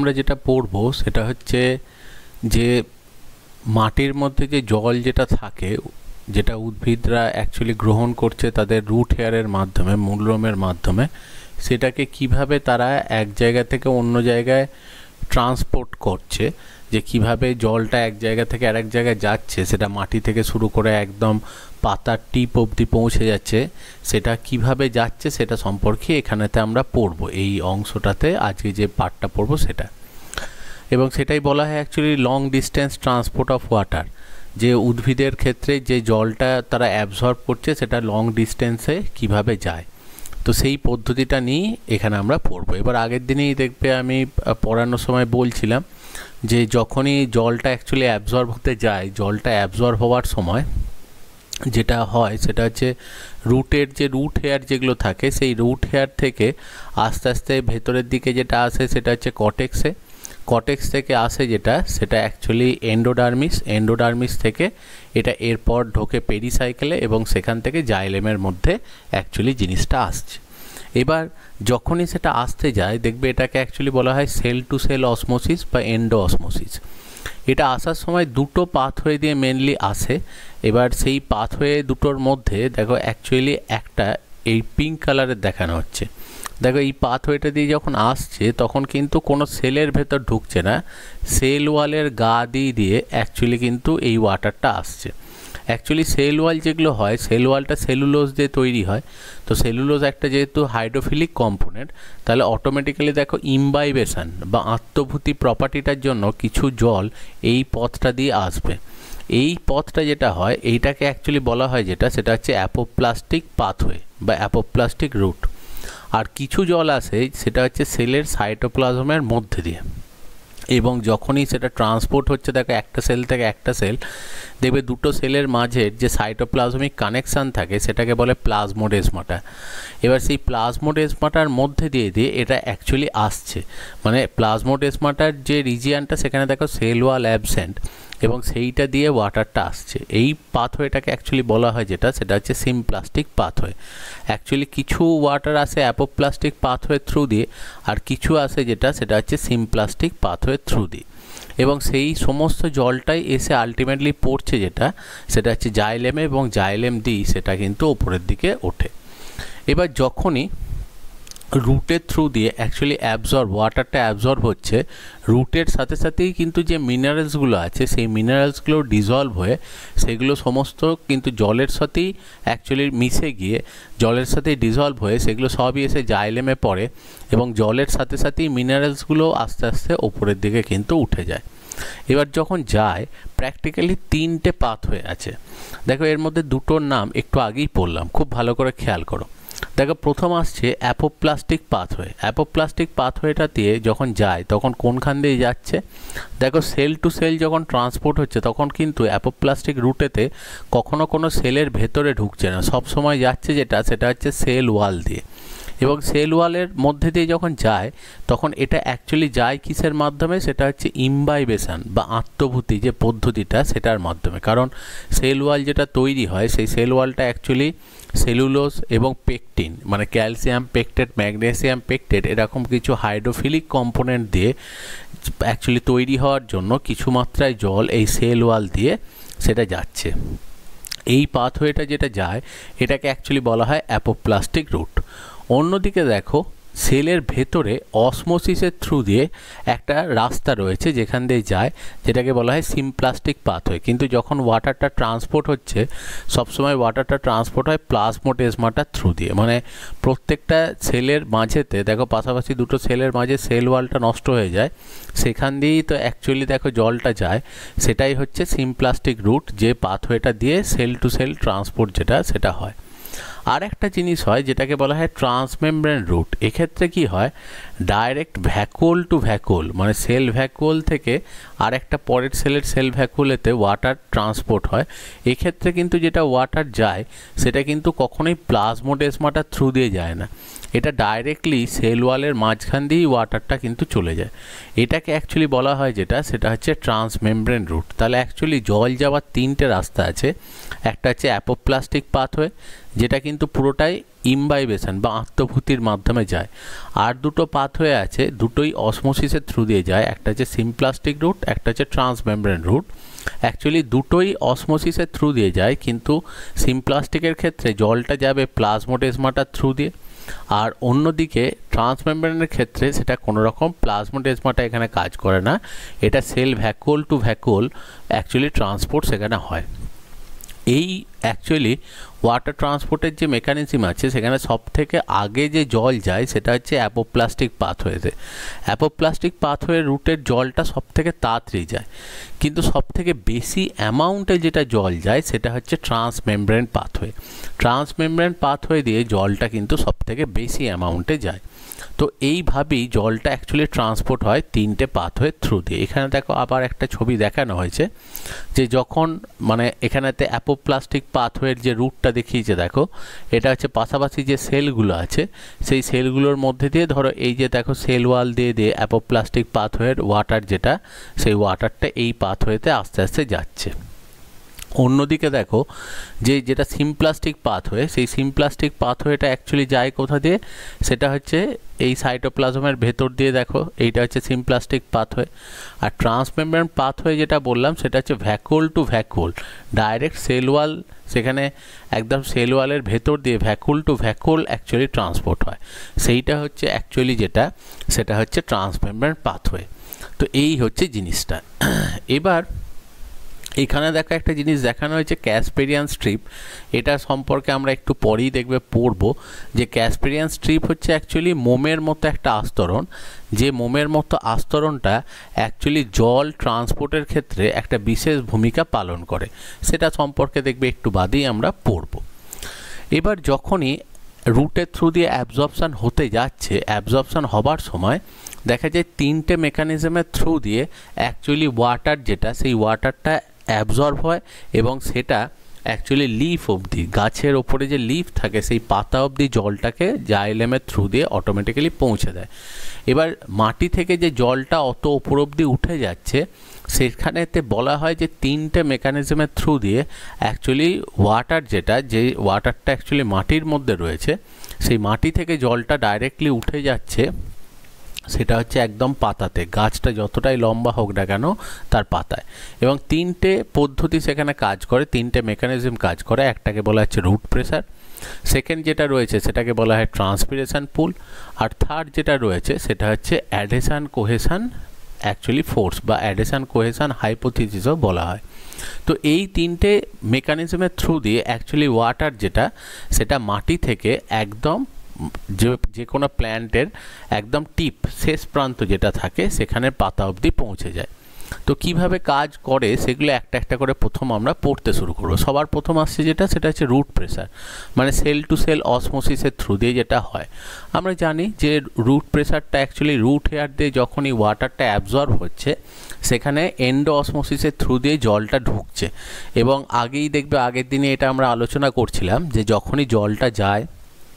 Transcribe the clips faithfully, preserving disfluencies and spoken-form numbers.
আমরা যেটা পড়বো সেটা হচ্ছে যে মাটির মধ্যে যে জল যেটা থাকে, যেটা উদ্ভিদরা অ্যাকচুয়ালি গ্রহণ করছে তাদের রুট হেয়ারের মাধ্যমে, মূলরোমের মাধ্যমে, সেটাকে কিভাবে তারা এক জায়গা থেকে অন্য জায়গায় ট্রান্সপোর্ট করছে, যে কিভাবে জলটা এক জায়গা থেকে আরেক জায়গায় যাচ্ছে, সেটা মাটি থেকে শুরু করে একদম পাতার টিপ অবধি পৌঁছে যাচ্ছে, সেটা কিভাবে যাচ্ছে সেটা সম্পর্কে এখানেতে আমরা পড়ব। এই অংশটাতে আজকে যে পার্টটা পড়ব সেটা, এবং সেটাই বলা হয় actually long distance transport of water. যে উদ্ভিদের ক্ষেত্রে যে জলটা তারা অ্যাবজর্ব করছে সেটা লং ডিস্টেন্সে কিভাবে যায়, তো সেই পদ্ধতিটা নিয়ে এখানে আমরা পড়ব। এবার আগের দিনেই দেখবে আমি পড়ানোর সময় বলছিলাম যে যখনই জলটা অ্যাকচুয়ালি অ্যাবজর্ব হতে যায়, জলটা অ্যাবজর্ব হওয়ার সময় যেটা হয় সেটা হচ্ছে রুটের যে রুট হেয়ার যেগুলো থাকে, সেই রুট হেয়ার থেকে আস্তে আস্তে ভেতরের দিকে যেটা আসে সেটা হচ্ছে কটেক্সে, কটেক্স থেকে আসে যেটা সেটা অ্যাকচুয়ালি এন্ডোডার্মিস, এন্ডোডার্মিস থেকে এটা এরপর ঢোকে পেরিসাইকেলে এবং সেখান থেকে জাইলেমের মধ্যে অ্যাকচুয়ালি জিনিসটা আসছে। এবার যখনই সেটা আসতে যায় দেখবে এটাকে অ্যাকচুয়ালি বলা হয় সেল টু সেল অসমোসিস বা এন্ডো অসমোসিস। এটা আসার সময় দুটো পাথওয়ে দিয়ে মেনলি আসে। এবার সেই পাথওয়ে দুটোর মধ্যে দেখো অ্যাকচুয়ালি একটা এই পিঙ্ক কালারের দেখানো হচ্ছে। দেখো এই পাথওয়েটা দিয়ে যখন আসছে তখন কিন্তু কোনো সেলের ভেতর ঢুকছে না, সেল ওয়ালের গা দিয়ে দিয়ে অ্যাকচুয়ালি কিন্তু এই ওয়াটারটা আসছে। অ্যাকচুয়ালি সেল ওয়াল যেগুলো হয়, সেল ওয়ালটা সেলুলোজ দিয়ে তৈরি হয়, তো সেলুলোজ একটা যেহেতু হাইড্রোফিলিক কম্পোনেন্ট, তাহলে অটোমেটিক্যালি দেখো ইমবাইবেশন বা আত্মভূতি প্রপার্টিটার জন্য কিছু জল এই পথটা দিয়ে আসবে। এই পথটা যেটা হয় এইটাকে অ্যাকচুয়ালি বলা হয় যেটা সেটা হচ্ছে অ্যাপোপ্লাস্টিক পাথওয়ে বা অ্যাপোপ্লাস্টিক রুট। আর কিছু জল আসে সেটা হচ্ছে সেলের সাইটোপ্লাজমের মধ্যে দিয়ে, এবং যখনই সেটা ট্রান্সপোর্ট হচ্ছে দেখো একটা সেল থেকে একটা সেল, দেখবে দুটো সেলের মাঝের যে সাইটোপ্লাজমিক কানেকশান থাকে সেটাকে বলে প্লাজমোডেসমাটা। এবার সেই প্লাজমোডেসমাটার মধ্যে দিয়ে দিয়ে এটা অ্যাকচুয়ালি আসছে, মানে প্লাজমোডেসমাটার যে রিজিয়ানটা সেখানে দেখো সেল ওয়াল অ্যাবসেন্ট এবং সেইটা দিয়ে ওয়াটারটা আসছে। এই পাথওয়েটাকে অ্যাকচুয়ালি বলা হয় যেটা সেটা হচ্ছে সিমপ্লাস্টিক পাথওয়ে। অ্যাকচুয়ালি কিছু ওয়াটার আসে অ্যাপোপ্লাস্টিক পাথওয়ে থ্রু দিয়ে, আর কিছু আসে যেটা সেটা হচ্ছে সিমপ্লাস্টিক পাথওয়ে থ্রু দিয়ে, এবং সেই সমস্ত জলটাই এসে আলটিমেটলি পড়ছে যেটা সেটা হচ্ছে জাইলেমে, এবং জাইলেম দিয়ে সেটা কিন্তু ওপরের দিকে ওঠে। এবার যখনই রুটের থ্রু দিয়ে অ্যাকচুয়ালি অ্যাবজর্ব ওয়াটারটা অ্যাবজর্ব হচ্ছে, রুটের সাথে সাথেই কিন্তু যে মিনারেলসগুলো আছে সেই মিনারেলসগুলো ডিজলভ হয়ে সেগুলো সমস্ত কিন্তু জলের সাথেই অ্যাকচুয়ালি মিশে গিয়ে জলের সাথেই ডিজলভ হয়ে সেগুলো সবই এসে জাইলেমে পড়ে, এবং জলের সাথে সাথেই মিনারেলসগুলো আস্তে আস্তে ওপরের দিকে কিন্তু উঠে যায়। এবার যখন যায় প্র্যাকটিক্যালি তিনটে পাথওয়ে আছে। দেখো এর মধ্যে দুটোর নাম একটু আগেই পড়লাম, খুব ভালো করে খেয়াল করো। দেখো প্রথম আসছে অ্যাপোপ্লাস্টিক পাথওয়ে। অ্যাপোপ্লাস্টিক পাথওয়েটা দিয়ে যখন যায় তখন কোনখান দিয়ে যাচ্ছে, দেখো সেল টু সেল যখন ট্রান্সপোর্ট হচ্ছে তখন কিন্তু অ্যাপোপ্লাস্টিক রুটেতে কখনো কোনো সেলের ভেতরে ঢুকছে না, সব সময় যাচ্ছে যেটা সেটা হচ্ছে সেল ওয়াল দিয়ে, এবং সেল ওয়ালের মধ্যে দিয়ে যখন যায় তখন এটা অ্যাকচুয়ালি যায় কিসের মাধ্যমে, সেটা হচ্ছে ইমবাইবেশন বা আত্মভূতি যে পদ্ধতিটা সেটার মাধ্যমে। কারণ সেল ওয়াল যেটা তৈরি হয় সেই সেল ওয়ালটা অ্যাকচুয়ালি সেলুলোজ এবং পেকটিন মানে ক্যালসিয়াম পেকটেট, ম্যাগনেসিয়াম পেকটেট এরকম কিছু হাইড্রোফিলিক কম্পোনেন্ট দিয়ে অ্যাকচুয়ালি তৈরি হওয়ার জন্য কিছু মাত্রায় জল এই সেল ওয়াল দিয়ে সেটা যাচ্ছে। এই পাথওয়েটা যেটা যায় এটাকে অ্যাকচুয়ালি বলা হয় অ্যাপোপ্লাস্টিক রুট। অন্যদিকে দেখো সেলের ভেতরে অসমোসিসের থ্রু দিয়ে একটা রাস্তা রয়েছে যেখান দিয়ে যায়, যেটাকে বলা হয় সিমপ্লাস্টিক পাথওয়ে। কিন্তু যখন ওয়াটারটা ট্রান্সপোর্ট হচ্ছে সবসময় ওয়াটারটা ট্রান্সপোর্ট হয় প্লাজমোডেসমাটার থ্রু দিয়ে, মানে প্রত্যেকটা সেলের মাঝেতে দেখো পাশাপাশি দুটো সেলের মাঝে সেল ওয়ালটা নষ্ট হয়ে যায়, সেখান দিয়েই তো অ্যাকচুয়ালি দেখো জলটা যায়। সেটাই হচ্ছে সিমপ্লাস্টিক রুট, যে পাথওয়েটা দিয়ে সেল টু সেল ট্রান্সপোর্ট যেটা সেটা হয়। আর একটা জিনিস হয় যেটাকে বলা হয় ট্রান্সমেমব্রেন রুট। এক্ষেত্রে কি হয়, ডাইরেক্ট ভ্যাকুয়াল টু ভ্যাকুয়াল মানে সেল ভ্যাকুয়াল থেকে আর একটা পরের সেলের সেল ভ্যাকুয়ালেতে ওয়াটার ট্রান্সপোর্ট হয়। এক্ষেত্রে কিন্তু যেটা ওয়াটার যায় সেটা কিন্তু কখনোই প্লাজমোডেসমাটার থ্রু দিয়ে যায় না, এটা ডাইরেক্টলি সেল ওয়ালের মাঝখান দিয়েই ওয়াটারটা কিন্তু চলে যায়। এটাকে অ্যাকচুয়ালি বলা হয় যেটা সেটা হচ্ছে ট্রান্সমেমব্রেন রুট। তাহলে অ্যাকচুয়ালি জল যাওয়ার তিনটে রাস্তা আছে, একটা হচ্ছে অ্যাপোপ্লাস্টিক পাথওয়ে যেটা কিন্তু পুরোটাই ইমবাইবেশন বা আত্মভূতির মাধ্যমে যায়। আর দুটো পাথওয়ে আছে, দুটোই অসমোসিসের থ্রু দিয়ে যায়, একটা হচ্ছে সিমপ্লাস্টিক রুট, একটা হচ্ছে ট্রান্সমেমব্রেন রুট। অ্যাকচুয়ালি দুটোই অসমোসিসের থ্রু দিয়ে যায়, কিন্তু সিমপ্লাস্টিকের ক্ষেত্রে জলটা যাবে প্লাজমোডেজমাটার থ্রু দিয়ে, আর অন্যদিকে ট্রান্সমেমব্রেনের ক্ষেত্রে সেটা কোনো রকম প্লাজমোডেজমাটা এখানে কাজ করে না, এটা cell vacuole to vacuole actually transport সেখানে হয়। এই অ্যাকচুয়ালি ওয়াটার ট্রান্সপোর্টের যে মেকানিজম আছে সেখানে সব থেকে আগে যে জল যায় সেটা হচ্ছে অ্যাপোপ্লাস্টিক পাথওয়েতে। অ্যাপোপ্লাস্টিক পাথওয়ে রুটের জলটা সব থেকে তাড়াতাড়ি যায়, কিন্তু সব থেকে বেশি অ্যামাউন্টে যেটা জল যায় সেটা হচ্ছে ট্রান্সমেমব্রেন পাথওয়ে। ট্রান্সমেমব্রেন পাথওয়ে দিয়ে জলটা কিন্তু সব থেকে বেশি অ্যামাউন্টে যায়। তো এইভাবেই জলটা অ্যাকচুয়ালি ট্রান্সপোর্ট হয় তিনটে পাথওয়ের থ্রু দিয়ে। এখানে দেখো আবার একটা ছবি দেখানো হয়েছে যে যখন মানে এখানেতে অ্যাপোপ্লাস্টিক পাথওয়ের যে রুটটা দেখিয়েছে, দেখো এটা হচ্ছে পাশাপাশি যে সেলগুলো আছে সেই সেলগুলোর মধ্যে দিয়ে ধরো এই যে দেখো সেল ওয়াল দিয়ে দিয়ে অ্যাপোপ্লাস্টিক পাথওয়ের ওয়াটার যেটা সেই ওয়াটারটা এই পাথওয়েতে আস্তে আস্তে যাচ্ছে। অন্যদিকে দেখো যে যেটা সিমপ্লাস্টিক পাথওয়ে, সেই সিমপ্লাস্টিক পাথওয়েটা অ্যাকচুয়ালি যায় কোথা দিয়ে, সেটা হচ্ছে এই সাইটোপ্লাজমের ভেতর দিয়ে। দেখো এইটা হচ্ছে সিমপ্লাস্টিক পাথওয়ে। আর ট্রান্সমেমব্রেন পাথওয়ে যেটা বললাম সেটা হচ্ছে vacuole to vacuole, direct cell wall, সেখানে একদম সেল ওয়ালের ভেতর দিয়ে vacuole to vacuole actually transport হয়। সেইটা হচ্ছে অ্যাকচুয়ালি যেটা সেটা হচ্ছে ট্রান্সমেমব্রেন পাথওয়ে। তো এই হচ্ছে জিনিসটা। এবার এখানে দেখো একটা জিনিস দেখানো হয়েছে ক্যাসপেরিয়ান স্ট্রিপ। এটা সম্পর্কে আমরা একটু পরেই দেখবে পড়ব যে ক্যাসপেরিয়ান স্ট্রিপ হচ্ছে অ্যাকচুয়ালি মোমের মতো একটা আস্তরণ, যে মোমের মতো আস্তরণটা অ্যাকচুয়ালি জল ট্রান্সপোর্টের ক্ষেত্রে একটা বিশেষ ভূমিকা পালন করে। সেটা সম্পর্কে দেখবে একটু বাদেই আমরা পড়ব। এবার যখনই রুটের থ্রু দিয়ে অ্যাবজর্পশান হতে যাচ্ছে, অ্যাবজর্পশান হবার সময় দেখা যায় তিনটে মেকানিজমের থ্রু দিয়ে অ্যাকচুয়ালি ওয়াটার যেটা সেই ওয়াটারটা অ্যাবজর্ব হয় এবং সেটা অ্যাকচুয়ালি লিফ অবধি, গাছের ওপরে যে লিফ থাকে সেই পাতা অবধি জলটাকে জাইলেমের থ্রু দিয়ে অটোমেটিক্যালি পৌঁছে দেয়। এবার মাটি থেকে যে জলটা অত ওপর অবধি উঠে যাচ্ছে সেখানেতে বলা হয় যে তিনটে মেকানিজমের থ্রু দিয়ে অ্যাকচুয়ালি ওয়াটার যেটা, যে ওয়াটারটা অ্যাকচুয়ালি মাটির মধ্যে রয়েছে সেই মাটি থেকে জলটা ডাইরেক্টলি উঠে যাচ্ছে সেটা হচ্ছে একদম পাতাতে, গাছটা যতটাই লম্বা হোক না কেন তার পাতায়। এবং তিনটে পদ্ধতি সেখানে কাজ করে, তিনটে মেকানিজম কাজ করে। একটাকে বলা হচ্ছে রুট প্রেসার, সেকেন্ড যেটা রয়েছে সেটাকে বলা হয় ট্রান্সপিরেশন পুল, আর থার্ড যেটা রয়েছে সেটা হচ্ছে অ্যাডহেশন কোহেশন অ্যাকচুয়ালি ফোর্স বা অ্যাডহেশন কোহেশন হাইপোথিসিসও বলা হয়। তো এই তিনটে মেকানিজমের থ্রু দিয়ে অ্যাকচুয়ালি ওয়াটার যেটা সেটা মাটি থেকে একদম যে যে কোনো প্ল্যান্টের একদম টিপ শেষ প্রান্ত যেটা থাকে সেখানে পাতা অবধি পৌঁছে যায়। তো কিভাবে কাজ করে সেগুলো একটা একটা করে প্রথম আমরা পড়তে শুরু করব। সবার প্রথম আসছে যেটা সেটা হচ্ছে রুট প্রেসার, মানে সেল টু সেল অসমোসিসের থ্রু দিয়ে যেটা হয়। আমরা জানি যে রুট প্রেসারটা অ্যাকচুয়ালি রুট হেয়ার দিয়ে যখনই ওয়াটারটা অ্যাবজর্ব হচ্ছে সেখানে এন্ডো অসমোসিসের থ্রু দিয়ে জলটা ঢুকছে। এবং আগেই দেখবে আগের দিনে এটা আমরা আলোচনা করছিলাম যে যখনই জলটা যায়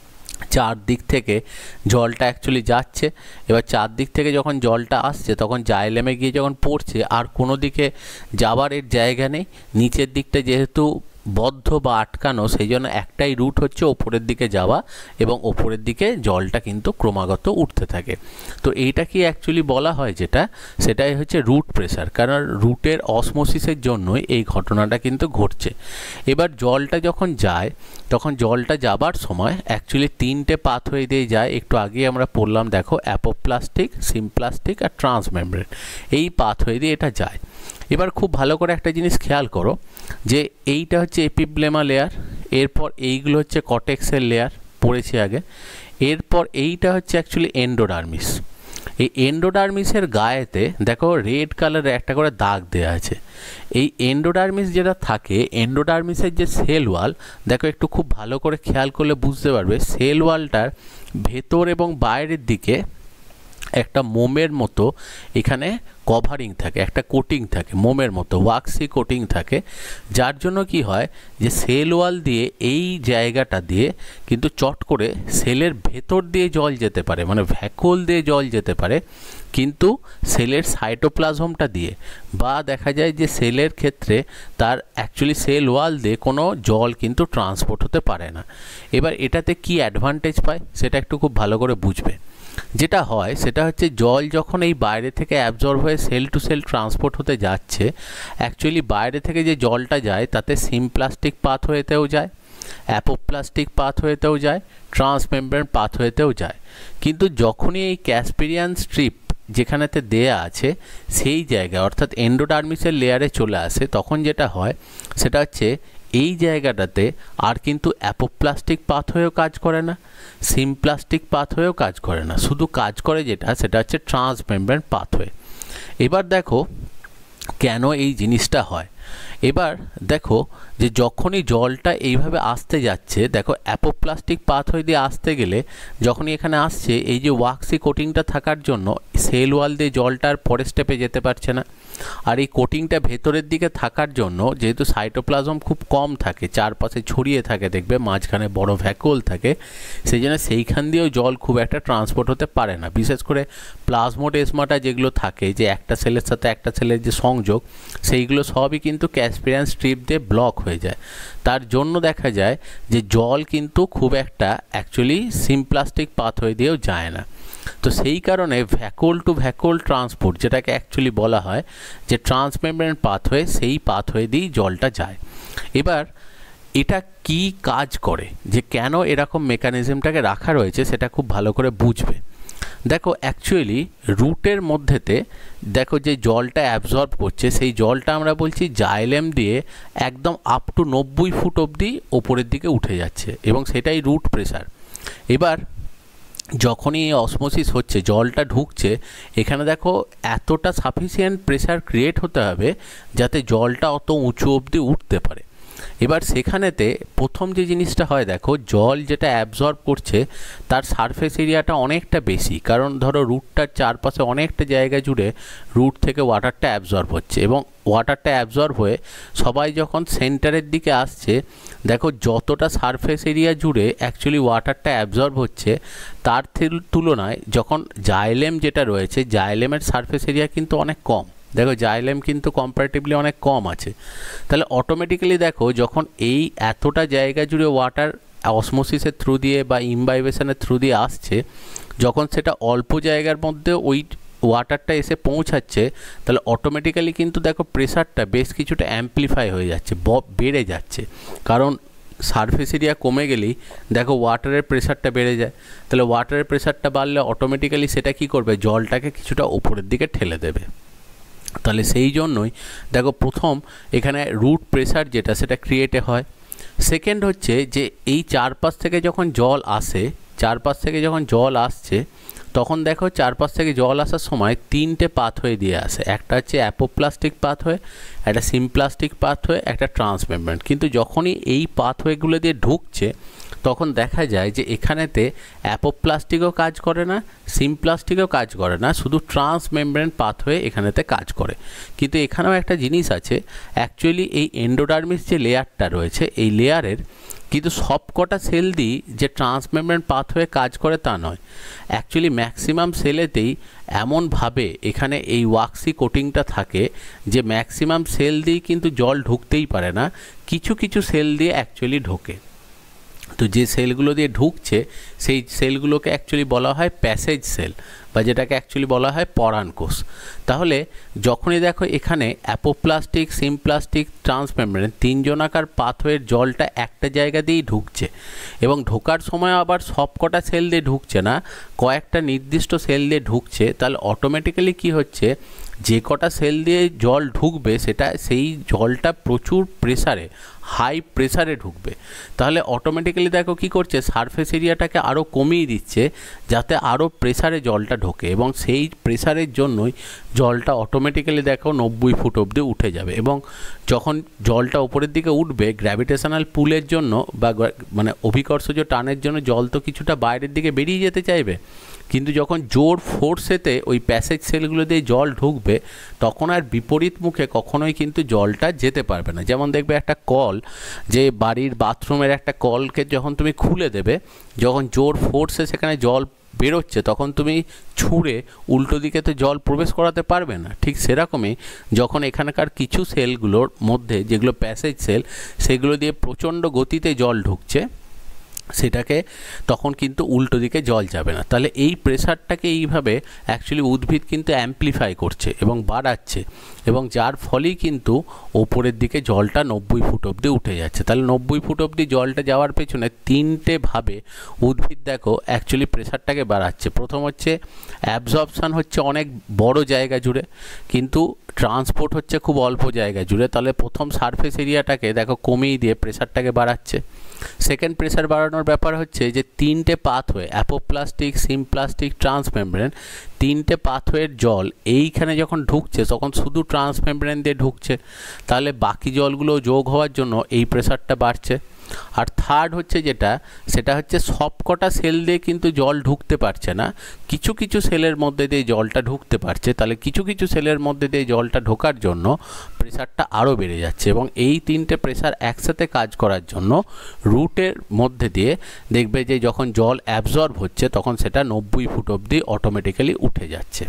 চারদিক থেকে জলটা অ্যাকচুয়ালি যাচ্ছে, এবার চারদিক থেকে যখন জলটা আসছে তখন জাইলেমে গিয়ে যখন পড়ছে আর কোনো দিকে যাবার এর জায়গা নেই, নিচের দিকটা যেহেতু বদ্ধ বা আটকানো সেই জন্য একটাই রুট হচ্ছে ওপরের দিকে যাওয়া এবং ওপরের দিকে জলটা কিন্তু ক্রমাগত উঠতে থাকে। তো এইটা কি অ্যাকচুয়ালি বলা হয় যেটা সেটাই হচ্ছে রুট প্রেসার, কারণ রুটের অসমোসিসের জন্যই এই ঘটনাটা কিন্তু ঘটছে। এবার জলটা যখন যায় তখন জলটা যাবার সময় অ্যাকচুয়ালি তিনটে পাথওয়ে দিয়ে যায়। একটু আগে আমরা পড়লাম দেখো অ্যাপোপ্লাস্টিক, সিমপ্লাস্টিক আর ট্রান্সমেমব্রেন, এই পাথওয়ে দিয়ে এটা যায়। এবার খুব ভালো করে একটা জিনিস খেয়াল করো যে এইটা হচ্ছে এপিব্লেমা লেয়ার, এরপর এইগুলো হচ্ছে কটেক্সের লেয়ার পড়েছি আগে, এরপর এইটা হচ্ছে অ্যাকচুয়ালি এন্ডোডার্মিস। এই এন্ডোডার্মিসের গায়েতে দেখো রেড কালারের একটা করে দাগ দেওয়া আছে। এই এন্ডোডার্মিস যেটা থাকে, এন্ডোডার্মিসের যে সেল ওয়াল দেখো একটু খুব ভালো করে খেয়াল করলে বুঝতে পারবে সেল ওয়ালটার ভেতর এবং বাইরের দিকে একটা মোমের মতো এখানে কভারিং থাকে, একটা কোটিং থাকে মোমের মতো, ওয়াক্সি কোটিং থাকে, যার জন্য কি হয় যে সেল ওয়াল দিয়ে এই জায়গাটা দিয়ে কিন্তু চট করে সেলের ভেতর দিয়ে জল যেতে পারে, মানে ভ্যাকুল দিয়ে জল যেতে পারে, কিন্তু সেলের সাইটোপ্লাজমটা দিয়ে বা দেখা যায় যে সেলের ক্ষেত্রে তার অ্যাকচুয়ালি সেল ওয়াল দিয়ে কোনো জল কিন্তু ট্রান্সপোর্ট হতে পারে না। এবার এটাতে কি অ্যাডভান্টেজ পায় সেটা একটু খুব ভালো করে বুঝবে। যেটা হয় সেটা হচ্ছে জল যখন এই বাইরে থেকে অ্যাবজর্ব হয়ে সেল টু সেল ট্রান্সপোর্ট হতে যাচ্ছে, অ্যাকচুয়ালি বাইরে থেকে যে জলটা যায় তাতে সিমপ্লাস্টিক পাথওয়েতেও যায়, অ্যাপোপ্লাস্টিক পাথওয়েতেও যায়, ট্রান্সমেমব্রেন পাথওয়েতেও যায়। কিন্তু যখনই এই ক্যাসপিরিয়ান স্ট্রিপ যেখানেতে দেয়া আছে সেই জায়গায় অর্থাৎ এন্ডোডার্মিসের লেয়ারে চলে আসে, তখন যেটা হয় সেটা হচ্ছে এই জায়গাটাতে আর কিন্তু অ্যাপোপ্লাস্টিক পাথওয়েও কাজ করে না, সিমপ্লাস্টিক পাথওয়েও কাজ করে না, শুধু কাজ করে যেটা সেটা হচ্ছে ট্রান্সমেমব্রেন পাথওয়ে। এবার দেখো কেন এই জিনিসটা হয়। এবার দেখো যে যখনই জলটা এইভাবে আসতে যাচ্ছে, দেখো অ্যাপোপ্লাস্টিক পাথওয়ে দিয়ে আসতে গেলে যখনই এখানে আসছে এই যে ওয়াক্সি কোটিংটা থাকার জন্য সেল ওয়াল দিয়ে জলটা আর পরের স্টেপে যেতে পারছে না, আর এই কোটিংটা ভেতরের দিকে থাকার জন্য যেহেতু সাইটোপ্লাজম খুব কম থাকে, চারপাশে ছড়িয়ে থাকে, দেখবে মাঝখানে বড় ভ্যাকুল থাকে, সেই জন্য সেইখান দিয়েও জল খুব একটা ট্রান্সপোর্ট হতে পারে না। বিশেষ করে প্লাজমোডেসমাটা যেগুলো থাকে, যে একটা সেলের সাথে একটা সেলের যে সংযোগ, সেইগুলো সবই কিন্তু ক্যাসপিরিয়ান স্ট্রিপ দিয়ে ব্লক হয়ে যায়। তার জন্য দেখা যায় যে জল কিন্তু খুব একটা অ্যাকচুয়ালি সিমপ্লাস্টিক পাথওয়ে দিয়েও যায় না। তো সেই কারণে ভ্যাকুল টু ভ্যাকুল ট্রান্সপোর্ট, যেটাকে অ্যাকচুয়ালি বলা হয় যে ট্রান্সমেমব্রেন পাথওয়ে, সেই পাথওয়ে দিয়েই জলটা যায়। এবার এটা কি কাজ করে, যে কেন এরকম মেকানিজমটাকে রাখা রয়েছে সেটা খুব ভালো করে বুঝবে। দেখো অ্যাকচুয়ালি রুটের মধ্যেতে দেখো যে জলটা অ্যাবজর্ব করছে, সেই জলটা আমরা বলছি জাইলেম দিয়ে একদম আপ টু নব্বই ফুট অবধি ওপরের দিকে উঠে যাচ্ছে, এবং সেটাই রুট প্রেসার। এবার যখনই এই অসমোসিস হচ্ছে, জলটা ঢুকছে, এখানে দেখো এতটা সাফিসিয়েন্ট প্রেসার ক্রিয়েট হতে হবে যাতে জলটা অত উঁচু অবধি উঠতে পারে। এবার সেখানেতে প্রথম যে জিনিসটা হয়, দেখো জল যেটা অ্যাবজর্ব করছে তার সারফেস এরিয়াটা অনেকটা বেশি, কারণ ধরো রুটটার চারপাশে অনেকটা জায়গা জুড়ে রুট থেকে ওয়াটারটা অ্যাবজর্ব হচ্ছে, এবং ওয়াটারটা অ্যাবজর্ব হয়ে সবাই যখন সেন্টারের দিকে আসছে, দেখো যতটা সারফেস এরিয়া জুড়ে অ্যাকচুয়ালি ওয়াটারটা অ্যাবজর্ব হচ্ছে তার তুলনায় যখন জাইলেম যেটা রয়েছে, জাইলেমের সারফেস এরিয়া কিন্তু অনেক কম। দেখো জাইলেম কিন্তু কম্পারেটিভলি অনেক কম আছে, তাহলে অটোমেটিক্যালি দেখো যখন এই এতটা জায়গা জুড়ে ওয়াটার অসমোসিসের থ্রু দিয়ে বা ইমবাইবেশনের থ্রু দিয়ে আসছে, যখন সেটা অল্প জায়গার মধ্যে ওই ওয়াটারটা এসে পৌঁছাচ্ছে, তাহলে অটোমেটিক্যালি কিন্তু দেখো প্রেসারটা বেশ কিছুটা অ্যাম্পলিফাই হয়ে যাচ্ছে, বেড়ে যাচ্ছে, কারণ সারফেস এরিয়া কমে গেলেই দেখো ওয়াটারের প্রেসারটা বেড়ে যায়। তাহলে ওয়াটারের প্রেসারটা বাড়লে অটোমেটিক্যালি সেটা কি করবে, জলটাকে কিছুটা ওপরের দিকে ঠেলে দেবে। তাহলে সেই জন্যই দেখো প্রথম এখানে রুট প্রেসার যেটা সেটা ক্রিয়েটে হয়। সেকেন্ড হচ্ছে যে এই চারপাশ থেকে যখন জল আসে, চারপাশ থেকে যখন জল আসছে তখন দেখো চারপাশ থেকে জল আসার সময় তিনটে পাথওয়ে দিয়ে আসে, একটা হচ্ছে অ্যাপোপ্লাস্টিক পাথওয়ে, একটা সিমপ্লাস্টিক পাথওয়ে, একটা ট্রান্সমেমব্রেন। কিন্তু যখনই এই পাথওয়েগুলো দিয়ে ঢুকছে তখন দেখা যায় যে এখানেতে অ্যাপোপ্লাস্টিকও কাজ করে না, সিমপ্লাস্টিকও কাজ করে না, শুধু ট্রান্সমেমব্রেন পাথওয়ে এখানেতে কাজ করে। কিন্তু এখানেও একটা জিনিস আছে, অ্যাকচুয়ালি এই এন্ডোডার্মিস যে লেয়ারটা রয়েছে এই লেয়ারের কিন্তু সব কটা সেল দিই যে ট্রান্সমেমব্রেন পাথওয়ে কাজ করে তা নয়। অ্যাকচুয়ালি ম্যাক্সিমাম সেলেতেই এমনভাবে এখানে এই ওয়াক্সি কোটিংটা থাকে যে ম্যাক্সিমাম সেল দিয়ে কিন্তু জল ঢুকতেই পারে না, কিছু কিছু সেল দিয়ে অ্যাকচুয়ালি ঢোকে। তো যে সেলগুলো দিয়ে ঢুকছে সেই সেলগুলোকে অ্যাকচুয়ালি বলা হয় প্যাসেজ সেল, বা যেটাকে অ্যাকচুয়ালি বলা হয় পরাণকোষ। তাহলে যখনই দেখো এখানে অ্যাপোপ্লাস্টিক, সিমপ্লাস্টিক, ট্রান্সমেমব্রেন তিনজনাকার পাথওয়ের জলটা একটা জায়গা দিয়েই ঢুকছে, এবং ঢোকার সময় আবার সব কটা সেল দিয়ে ঢুকছে না, কয়েকটা নির্দিষ্ট সেল দিয়ে ঢুকছে, তাহলে অটোমেটিক্যালি কি হচ্ছে, যে কটা সেল দিয়ে জল ঢুকবে সেটা সেই জলটা প্রচুর প্রেসারে, হাই প্রেসারে ঢুকবে। তাহলে অটোমেটিক্যালি দেখো কি করছে, সারফেস এরিয়াটাকে আরও কমিয়ে দিচ্ছে যাতে আরও প্রেসারে জলটা ঢোকে, এবং সেই প্রেসারের জন্যই জলটা অটোমেটিক্যালি দেখো নব্বই ফুট অবধি উঠে যাবে। এবং যখন জলটা উপরের দিকে উঠবে গ্র্যাভিটেশনাল পুলের জন্য বা মানে অভিকর্ষজ টানের জন্য জল তো কিছুটা বাইরের দিকে বেরিয়ে যেতে চাইবে, কিন্তু যখন জোর ফোর্সেতে ওই প্যাসেজ সেলগুলো দিয়ে জল ঢুকবে তখন আর বিপরীত মুখে কখনোই কিন্তু জলটা যেতে পারবে না। যেমন দেখবে একটা কল, যে বাড়ির বাথরুমের একটা কলকে যখন তুমি খুলে দেবে, যখন জোর ফোর্সে সেখানে জল বেরোচ্ছে তখন তুমি ছুঁড়ে উল্টো দিকে তো জল প্রবেশ করাতে পারবে না। ঠিক সেরকমই যখন এখানকার কিছু সেলগুলোর মধ্যে যেগুলো প্যাসেজ সেল, সেগুলো দিয়ে প্রচণ্ড গতিতে জল ঢুকছে, সেটাকে তখন কিন্তু উল্টো দিকে জল যাবে না। তাহলে এই প্রেসারটাকে এইভাবে অ্যাকচুয়ালি উদ্ভিদ কিন্তু অ্যাম্পলিফাই করছে এবং বাড়াচ্ছে, এবং যার ফলেই কিন্তু ওপরের দিকে জলটা নব্বই ফুট অবধি উঠে যাচ্ছে। তাহলে নব্বই ফুট অবধি জলটা যাওয়ার পেছনে তিনটে ভাবে উদ্ভিদ দেখো অ্যাকচুয়ালি প্রেসারটাকে বাড়াচ্ছে। প্রথম হচ্ছে অ্যাবজর্পশান হচ্ছে অনেক বড় জায়গা জুড়ে, কিন্তু ট্রান্সপোর্ট হচ্ছে খুব অল্প জায়গা জুড়ে। তাহলে প্রথম সারফেস এরিয়াটাকে দেখো কমিয়ে দিয়ে প্রেসারটাকে বাড়াচ্ছে। সেকেন্ড প্রেসার বাড়ানোর ব্যাপার হচ্ছে যে তিনটে পাথওয়ে, অ্যাপোপ্লাস্টিক, সিমপ্লাস্টিক, ট্রান্সমেমব্রেন, তিনটে পাথওয়ের জল এইখানে যখন ঢুকছে তখন শুধু ট্রান্সমেমব্রেন দিয়ে ঢুকছে, তাহলে বাকি জলগুলো যোগ হওয়ার জন্য এই প্রেসারটা বাড়ছে। আর থার্ড হচ্ছে যেটা, সেটা হচ্ছে সবকটা সেল দিয়ে কিন্তু জল ঢুকতে পারছে না, কিছু কিছু সেলের মধ্যে দিয়ে জলটা ঢুকতে পারছে। তাহলে কিছু কিছু সেলের মধ্যে দিয়ে জলটা ঢোকার জন্য প্রেসারটা আরও বেড়ে যাচ্ছে, এবং এই তিনটে প্রেসার একসাথে কাজ করার জন্য রুটের মধ্যে দিয়ে দেখবে যে যখন জল অ্যাবজর্ব হচ্ছে তখন সেটা নব্বই ফুট অবধি অটোমেটিক্যালি উঠে যাচ্ছে।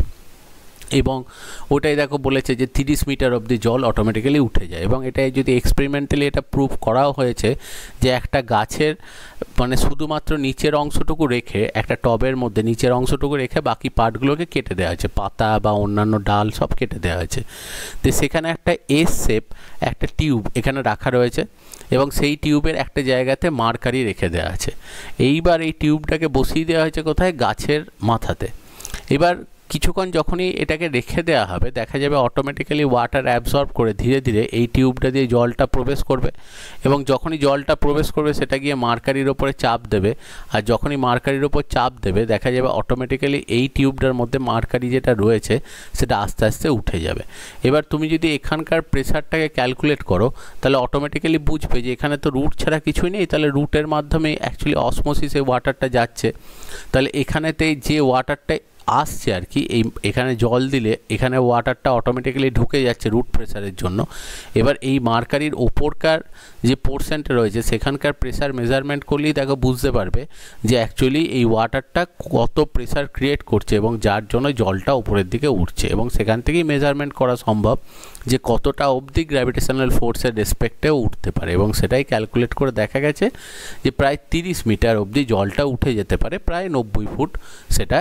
এবং ওটাই দেখো বলেছে যে তিরিশ মিটার অবধি জল অটোমেটিক্যালি উঠে যায়। এবং এটাই যদি এক্সপেরিমেন্টালি এটা প্রুভ করাও হয়েছে যে একটা গাছের মানে শুধুমাত্র নিচের অংশটুকু রেখে, একটা টবের মধ্যে নিচের অংশটুকু রেখে বাকি পার্টগুলোকে কেটে দেওয়া হয়েছে, পাতা বা অন্যান্য ডাল সব কেটে দেওয়া হয়েছে। তো সেখানে একটা এস শেপ একটা টিউব এখানে রাখা রয়েছে, এবং সেই টিউবের একটা জায়গাতে মার্কারি রেখে দেওয়া আছে। এইবার এই টিউবটাকে বসিয়ে দেওয়া হয়েছে কোথায়? গাছের মাথাতে। এবার কিছুক্ষণ যখনই এটাকে রেখে দেওয়া হবে দেখা যাবে অটোমেটিক্যালি ওয়াটার অ্যাবজর্ব করে ধীরে ধীরে এই টিউবটা দিয়ে জলটা প্রবেশ করবে, এবং যখনই জলটা প্রবেশ করবে সেটা গিয়ে মার্কারির ওপরে চাপ দেবে, আর যখনই মার্কারির ওপর চাপ দেবে দেখা যাবে অটোমেটিক্যালি এই টিউবটার মধ্যে মার্কারি যেটা রয়েছে সেটা আস্তে আস্তে উঠে যাবে। এবার তুমি যদি এখানকার প্রেসারটাকে ক্যালকুলেট করো তাহলে অটোমেটিক্যালি বুঝবে যে এখানে তো রুট ছাড়া কিছুই নেই, তাহলে রুটের মাধ্যমে অ্যাকচুয়ালি অসমোসিসে ওয়াটারটা যাচ্ছে। তাহলে এখানেতে যে ওয়াটারটা আসছে আর কি, এই এখানে জল দিলে এখানে ওয়াটারটা অটোমেটিক্যালি ঢুকে যাচ্ছে রুট প্রেসারের জন্য। এবার এই মার্কারির ওপরকার যে পোর্শনটা রয়েছে সেখানকার প্রেসার মেজারমেন্ট করলেই দেখো বুঝতে পারবে যে অ্যাকচুয়ালি এই ওয়াটারটা কত প্রেসার ক্রিয়েট করছে, এবং যার জন্য জলটা উপরের দিকে উঠছে। এবং সেখান থেকেই মেজারমেন্ট করা সম্ভব যে কতটা অবধি গ্র্যাভিটেশনাল ফোর্সের রেসপেক্টেও উঠতে পারে, এবং সেটাই ক্যালকুলেট করে দেখা গেছে যে প্রায় তিরিশ মিটার অবধি জলটা উঠে যেতে পারে, প্রায় নব্বই ফুট সেটা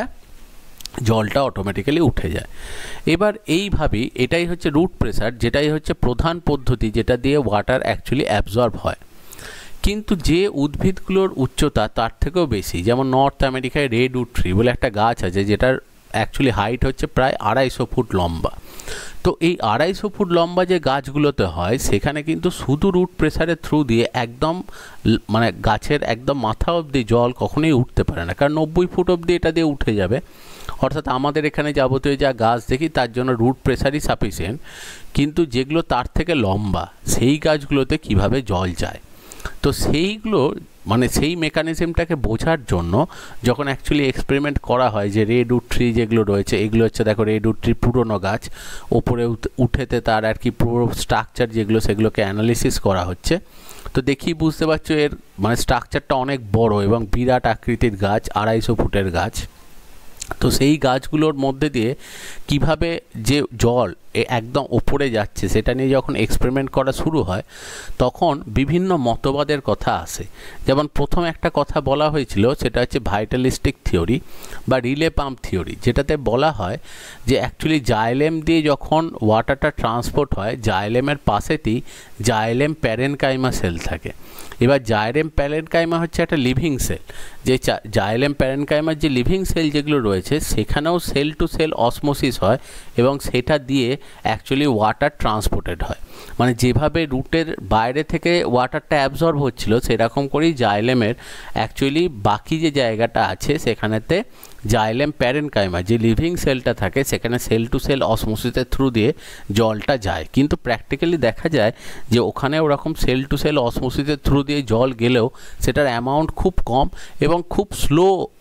জলটা অটোমেটিক্যালি উঠে যায়। এবার এইভাবেই এটাই হচ্ছে রুট প্রেসার, যেটাই হচ্ছে প্রধান পদ্ধতি যেটা দিয়ে ওয়াটার অ্যাকচুয়ালি অ্যাবজর্ব হয়। কিন্তু যে উদ্ভিদগুলোর উচ্চতা তার থেকেও বেশি, যেমন নর্থ আমেরিকায় রেডউড ট্রি বলে একটা গাছ আছে যেটার অ্যাকচুয়ালি হাইট হচ্ছে প্রায় আড়াইশো ফুট লম্বা। তো এই আড়াইশো ফুট লম্বা যে গাছগুলোতে হয় সেখানে কিন্তু শুধু রুট প্রেসারের থ্রু দিয়ে একদম মানে গাছের একদম মাথা অবধি জল কখনোই উঠতে পারে না, কারণ নব্বই ফুট অবধি এটা দিয়ে উঠে যাবে। অর্থাৎ আমাদের এখানে যাবতীয় যা গাছ দেখি তার জন্য রুট প্রেসারই সাফিসিয়েন্ট, কিন্তু যেগুলো তার থেকে লম্বা সেই গাছগুলোতে কিভাবে জল যায়, তো সেইগুলো মানে সেই মেকানিজমটাকে বোঝার জন্য যখন অ্যাকচুয়ালি এক্সপেরিমেন্ট করা হয় যে রেডউড ট্রি যেগুলো রয়েছে, এগুলো হচ্ছে দেখো রেডউড ট্রি পুরনো গাছ, ওপরে উঠেতে তার আর কি পুরো স্ট্রাকচার যেগুলো সেগুলোকে অ্যানালিসিস করা হচ্ছে। তো দেখি বুঝতে পারছো এর মানে স্ট্রাকচারটা অনেক বড় এবং বিরাট আকৃতির গাছ, আড়াইশো ফুটের গাছ। তো সেই গাছগুলোর মধ্যে দিয়ে কিভাবে যে জল একদম ওপরে যাচ্ছে সেটা নিয়ে যখন এক্সপেরিমেন্ট করা শুরু হয় তখন বিভিন্ন মতবাদের কথা আসে। যেমন প্রথম একটা কথা বলা হয়েছিল সেটা হচ্ছে ভাইটালিস্টিক থিওরি বা রিলে পাম্প থিওরি, যেটাতে বলা হয় যে অ্যাকচুয়ালি জাইলেম দিয়ে যখন ওয়াটারটা ট্রান্সপোর্ট হয় জাইলেমের পাশেতেই জাইলেম প্যারেনকাইমা সেল থাকে। এবার জাইলেম প্যারেনকাইমা হচ্ছে একটা লিভিং সেল, যে জাইলেম প্যারেনকাইমার যে লিভিং সেল যেগুলো রয়েছে সেখানেও সেল টু সেল অসমোসিস হয় এবং সেটা দিয়ে অ্যাকচুয়ালি ওয়াটার ট্রান্সপোর্টেড হয়। মানে যেভাবে রুটের বাইরে থেকে ওয়াটারটা অ্যাবজর্ব হচ্ছিল সেরকম করেই জাইলেমের অ্যাকচুয়ালি বাকি যে জায়গাটা আছে সেখানেতে জাইলেম প্যারেনকাইমা যে লিভিং সেলটা থাকে সেখানে সেল টু সেল অসমোসিসের থ্রু দিয়ে জলটা যায়, কিন্তু প্র্যাকটিক্যালি দেখা যায় যে ওখানে ওরকম সেল টু সেল অসমোসিসের থ্রু দিয়ে জল গেলেও সেটার অ্যামাউন্ট খুব কম এবং খুব স্লো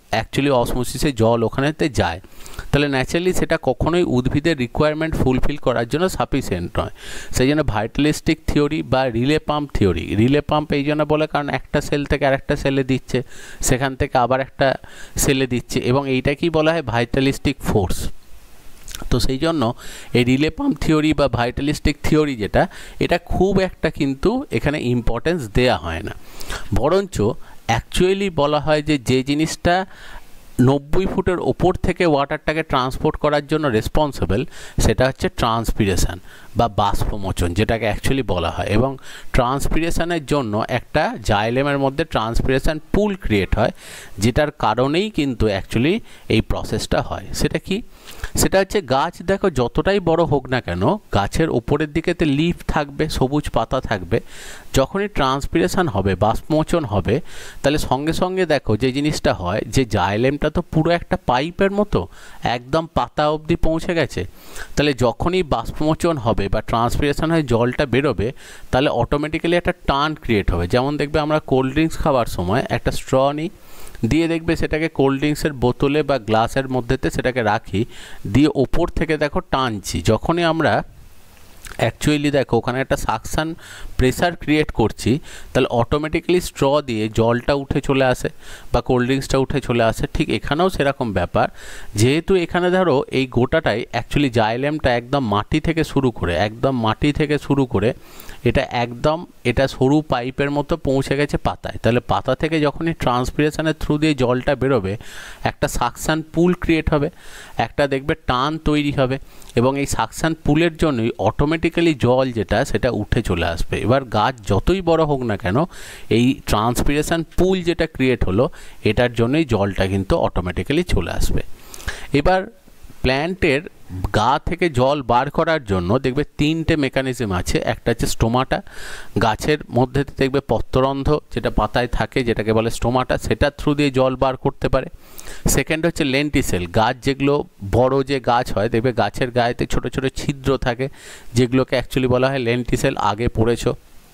অ্যাকচুয়ালি অসমোসিসে জল ওখানেতে যায়, তাহলে ন্যাচারালি সেটা কখনোই উদ্ভিদের রিকোয়ারমেন্ট ফুলফিল করার জন্য সাফিসিয়েন্ট নয়। সেই জন্য ভাইটালিস্টিক থিওরি বা relay pump theory, relay pump এই জন্য বলে কারণ একটা সেল থেকে আরেকটা সেলে দিচ্ছে, সেখান থেকে আবার একটা সেলে দিচ্ছে, এবং এইটাকেই বলা হয় ভাইটালিস্টিক ফোর্স। তো সেই জন্য এই রিলে পাম্প থিওরি বা ভাইটালিস্টিক থিওরি যেটা, এটা খুব একটা কিন্তু এখানে ইম্পর্টেন্স দেয়া হয় না, বরঞ্চ অ্যাকচুয়ালি বলা হয় যে যে জিনিসটা নব্বই ফুটের ওপর থেকে ওয়াটারটাকে ট্রান্সপোর্ট করার জন্য রেসপন্সিবল, সেটা হচ্ছে ট্রান্সপিরেশন বা বাষ্পমোচন, যেটাকে অ্যাকচুয়ালি বলা হয়। এবং ট্রান্সপিরেশনের জন্য একটা জাইলেমের মধ্যে ট্রান্সপিরেশন পুল ক্রিয়েট হয়, যেটার কারণেই কিন্তু অ্যাকচুয়ালি এই প্রসেসটা হয়। সেটা কি? সেটা হচ্ছে গাছ দেখো যতটাই বড় হোক না কেন, গাছের ওপরের দিকেতে লিফ থাকবে, সবুজ পাতা থাকবে। যখনই ট্রান্সপিরেশন হবে, বাষ্পমোচন হবে, তাহলে সঙ্গে সঙ্গে দেখো যে জিনিসটা হয় যে জাইলেমটা তো পুরো একটা পাইপের মতো একদম পাতা অবধি পৌঁছে গেছে। তাহলে যখনই বাষ্পমোচন হবে বা ট্রান্সপিরেশন হয়ে জলটা বেরোবে, তাহলে অটোমেটিক্যালি একটা টান ক্রিয়েট হবে। যেমন দেখবে আমরা কোল্ড ড্রিঙ্কস খাওয়ার সময় একটা স্ট্র নিই, দিয়ে দেখবে সেটাকে কোল্ড ড্রিঙ্কসের বোতলে বা গ্লাসের মধ্যেতে সেটাকে রাখি, দিয়ে ওপর থেকে দেখো টানছি। যখনই আমরা অ্যাকচুয়ালি দেখো ওখানে একটা সাকশন প্রেসার ক্রিয়েট করছি, তাহলে অটোমেটিক্যালি স্ট্র দিয়ে জলটা উঠে চলে আসে বা কোল্ড ড্রিঙ্কসটা উঠে চলে আসে। ঠিক এখানেও সেরকম ব্যাপার, যেহেতু এখানে ধরো এই গোটাটাই অ্যাকচুয়ালি জাইলেমটা একদম মাটি থেকে শুরু করে একদম মাটি থেকে শুরু করে এটা একদম এটা সরু পাইপের মতো পৌঁছে গেছে পাতায়, তাহলে পাতা থেকে যখনই ট্রান্সপিরেশনের থ্রু দিয়ে জলটা বেরোবে, একটা সাকশন পুল ক্রিয়েট হবে, একটা দেখবে টান তৈরি হবে, এবং এই সাকশন পুলের জন্যই অটোমেটিক্যালি জল যেটা সেটা উঠে চলে আসবে। এবার গাছ যতই বড় হোক না কেন, এই ট্রান্সপিরেশন পুল যেটা ক্রিয়েট হলো, এটার জন্যই জলটা কিন্তু অটোমেটিক্যালি চলে আসবে। এবার প্ল্যান্টের গা থেকে জল বার করার জন্য দেখবে তিনটে মেকানিজম আছে। একটা হচ্ছে স্টোমাটা, গাছের মধ্যে দেখবে পত্ররন্ধ্র যেটা পাতায় থাকে, যেটাকে বলে স্টোমাটা, সেটার থ্রু দিয়ে জল বার করতে পারে। সেকেন্ড হচ্ছে লেন্টিসেল, গাছ যেগুলো বড় যে গাছ হয় দেখবে গাছের গায়েতে ছোট ছোট ছিদ্র থাকে, যেগুলোকে অ্যাকচুয়ালি বলা হয় লেন্টিসেল। আগে পড়েছো,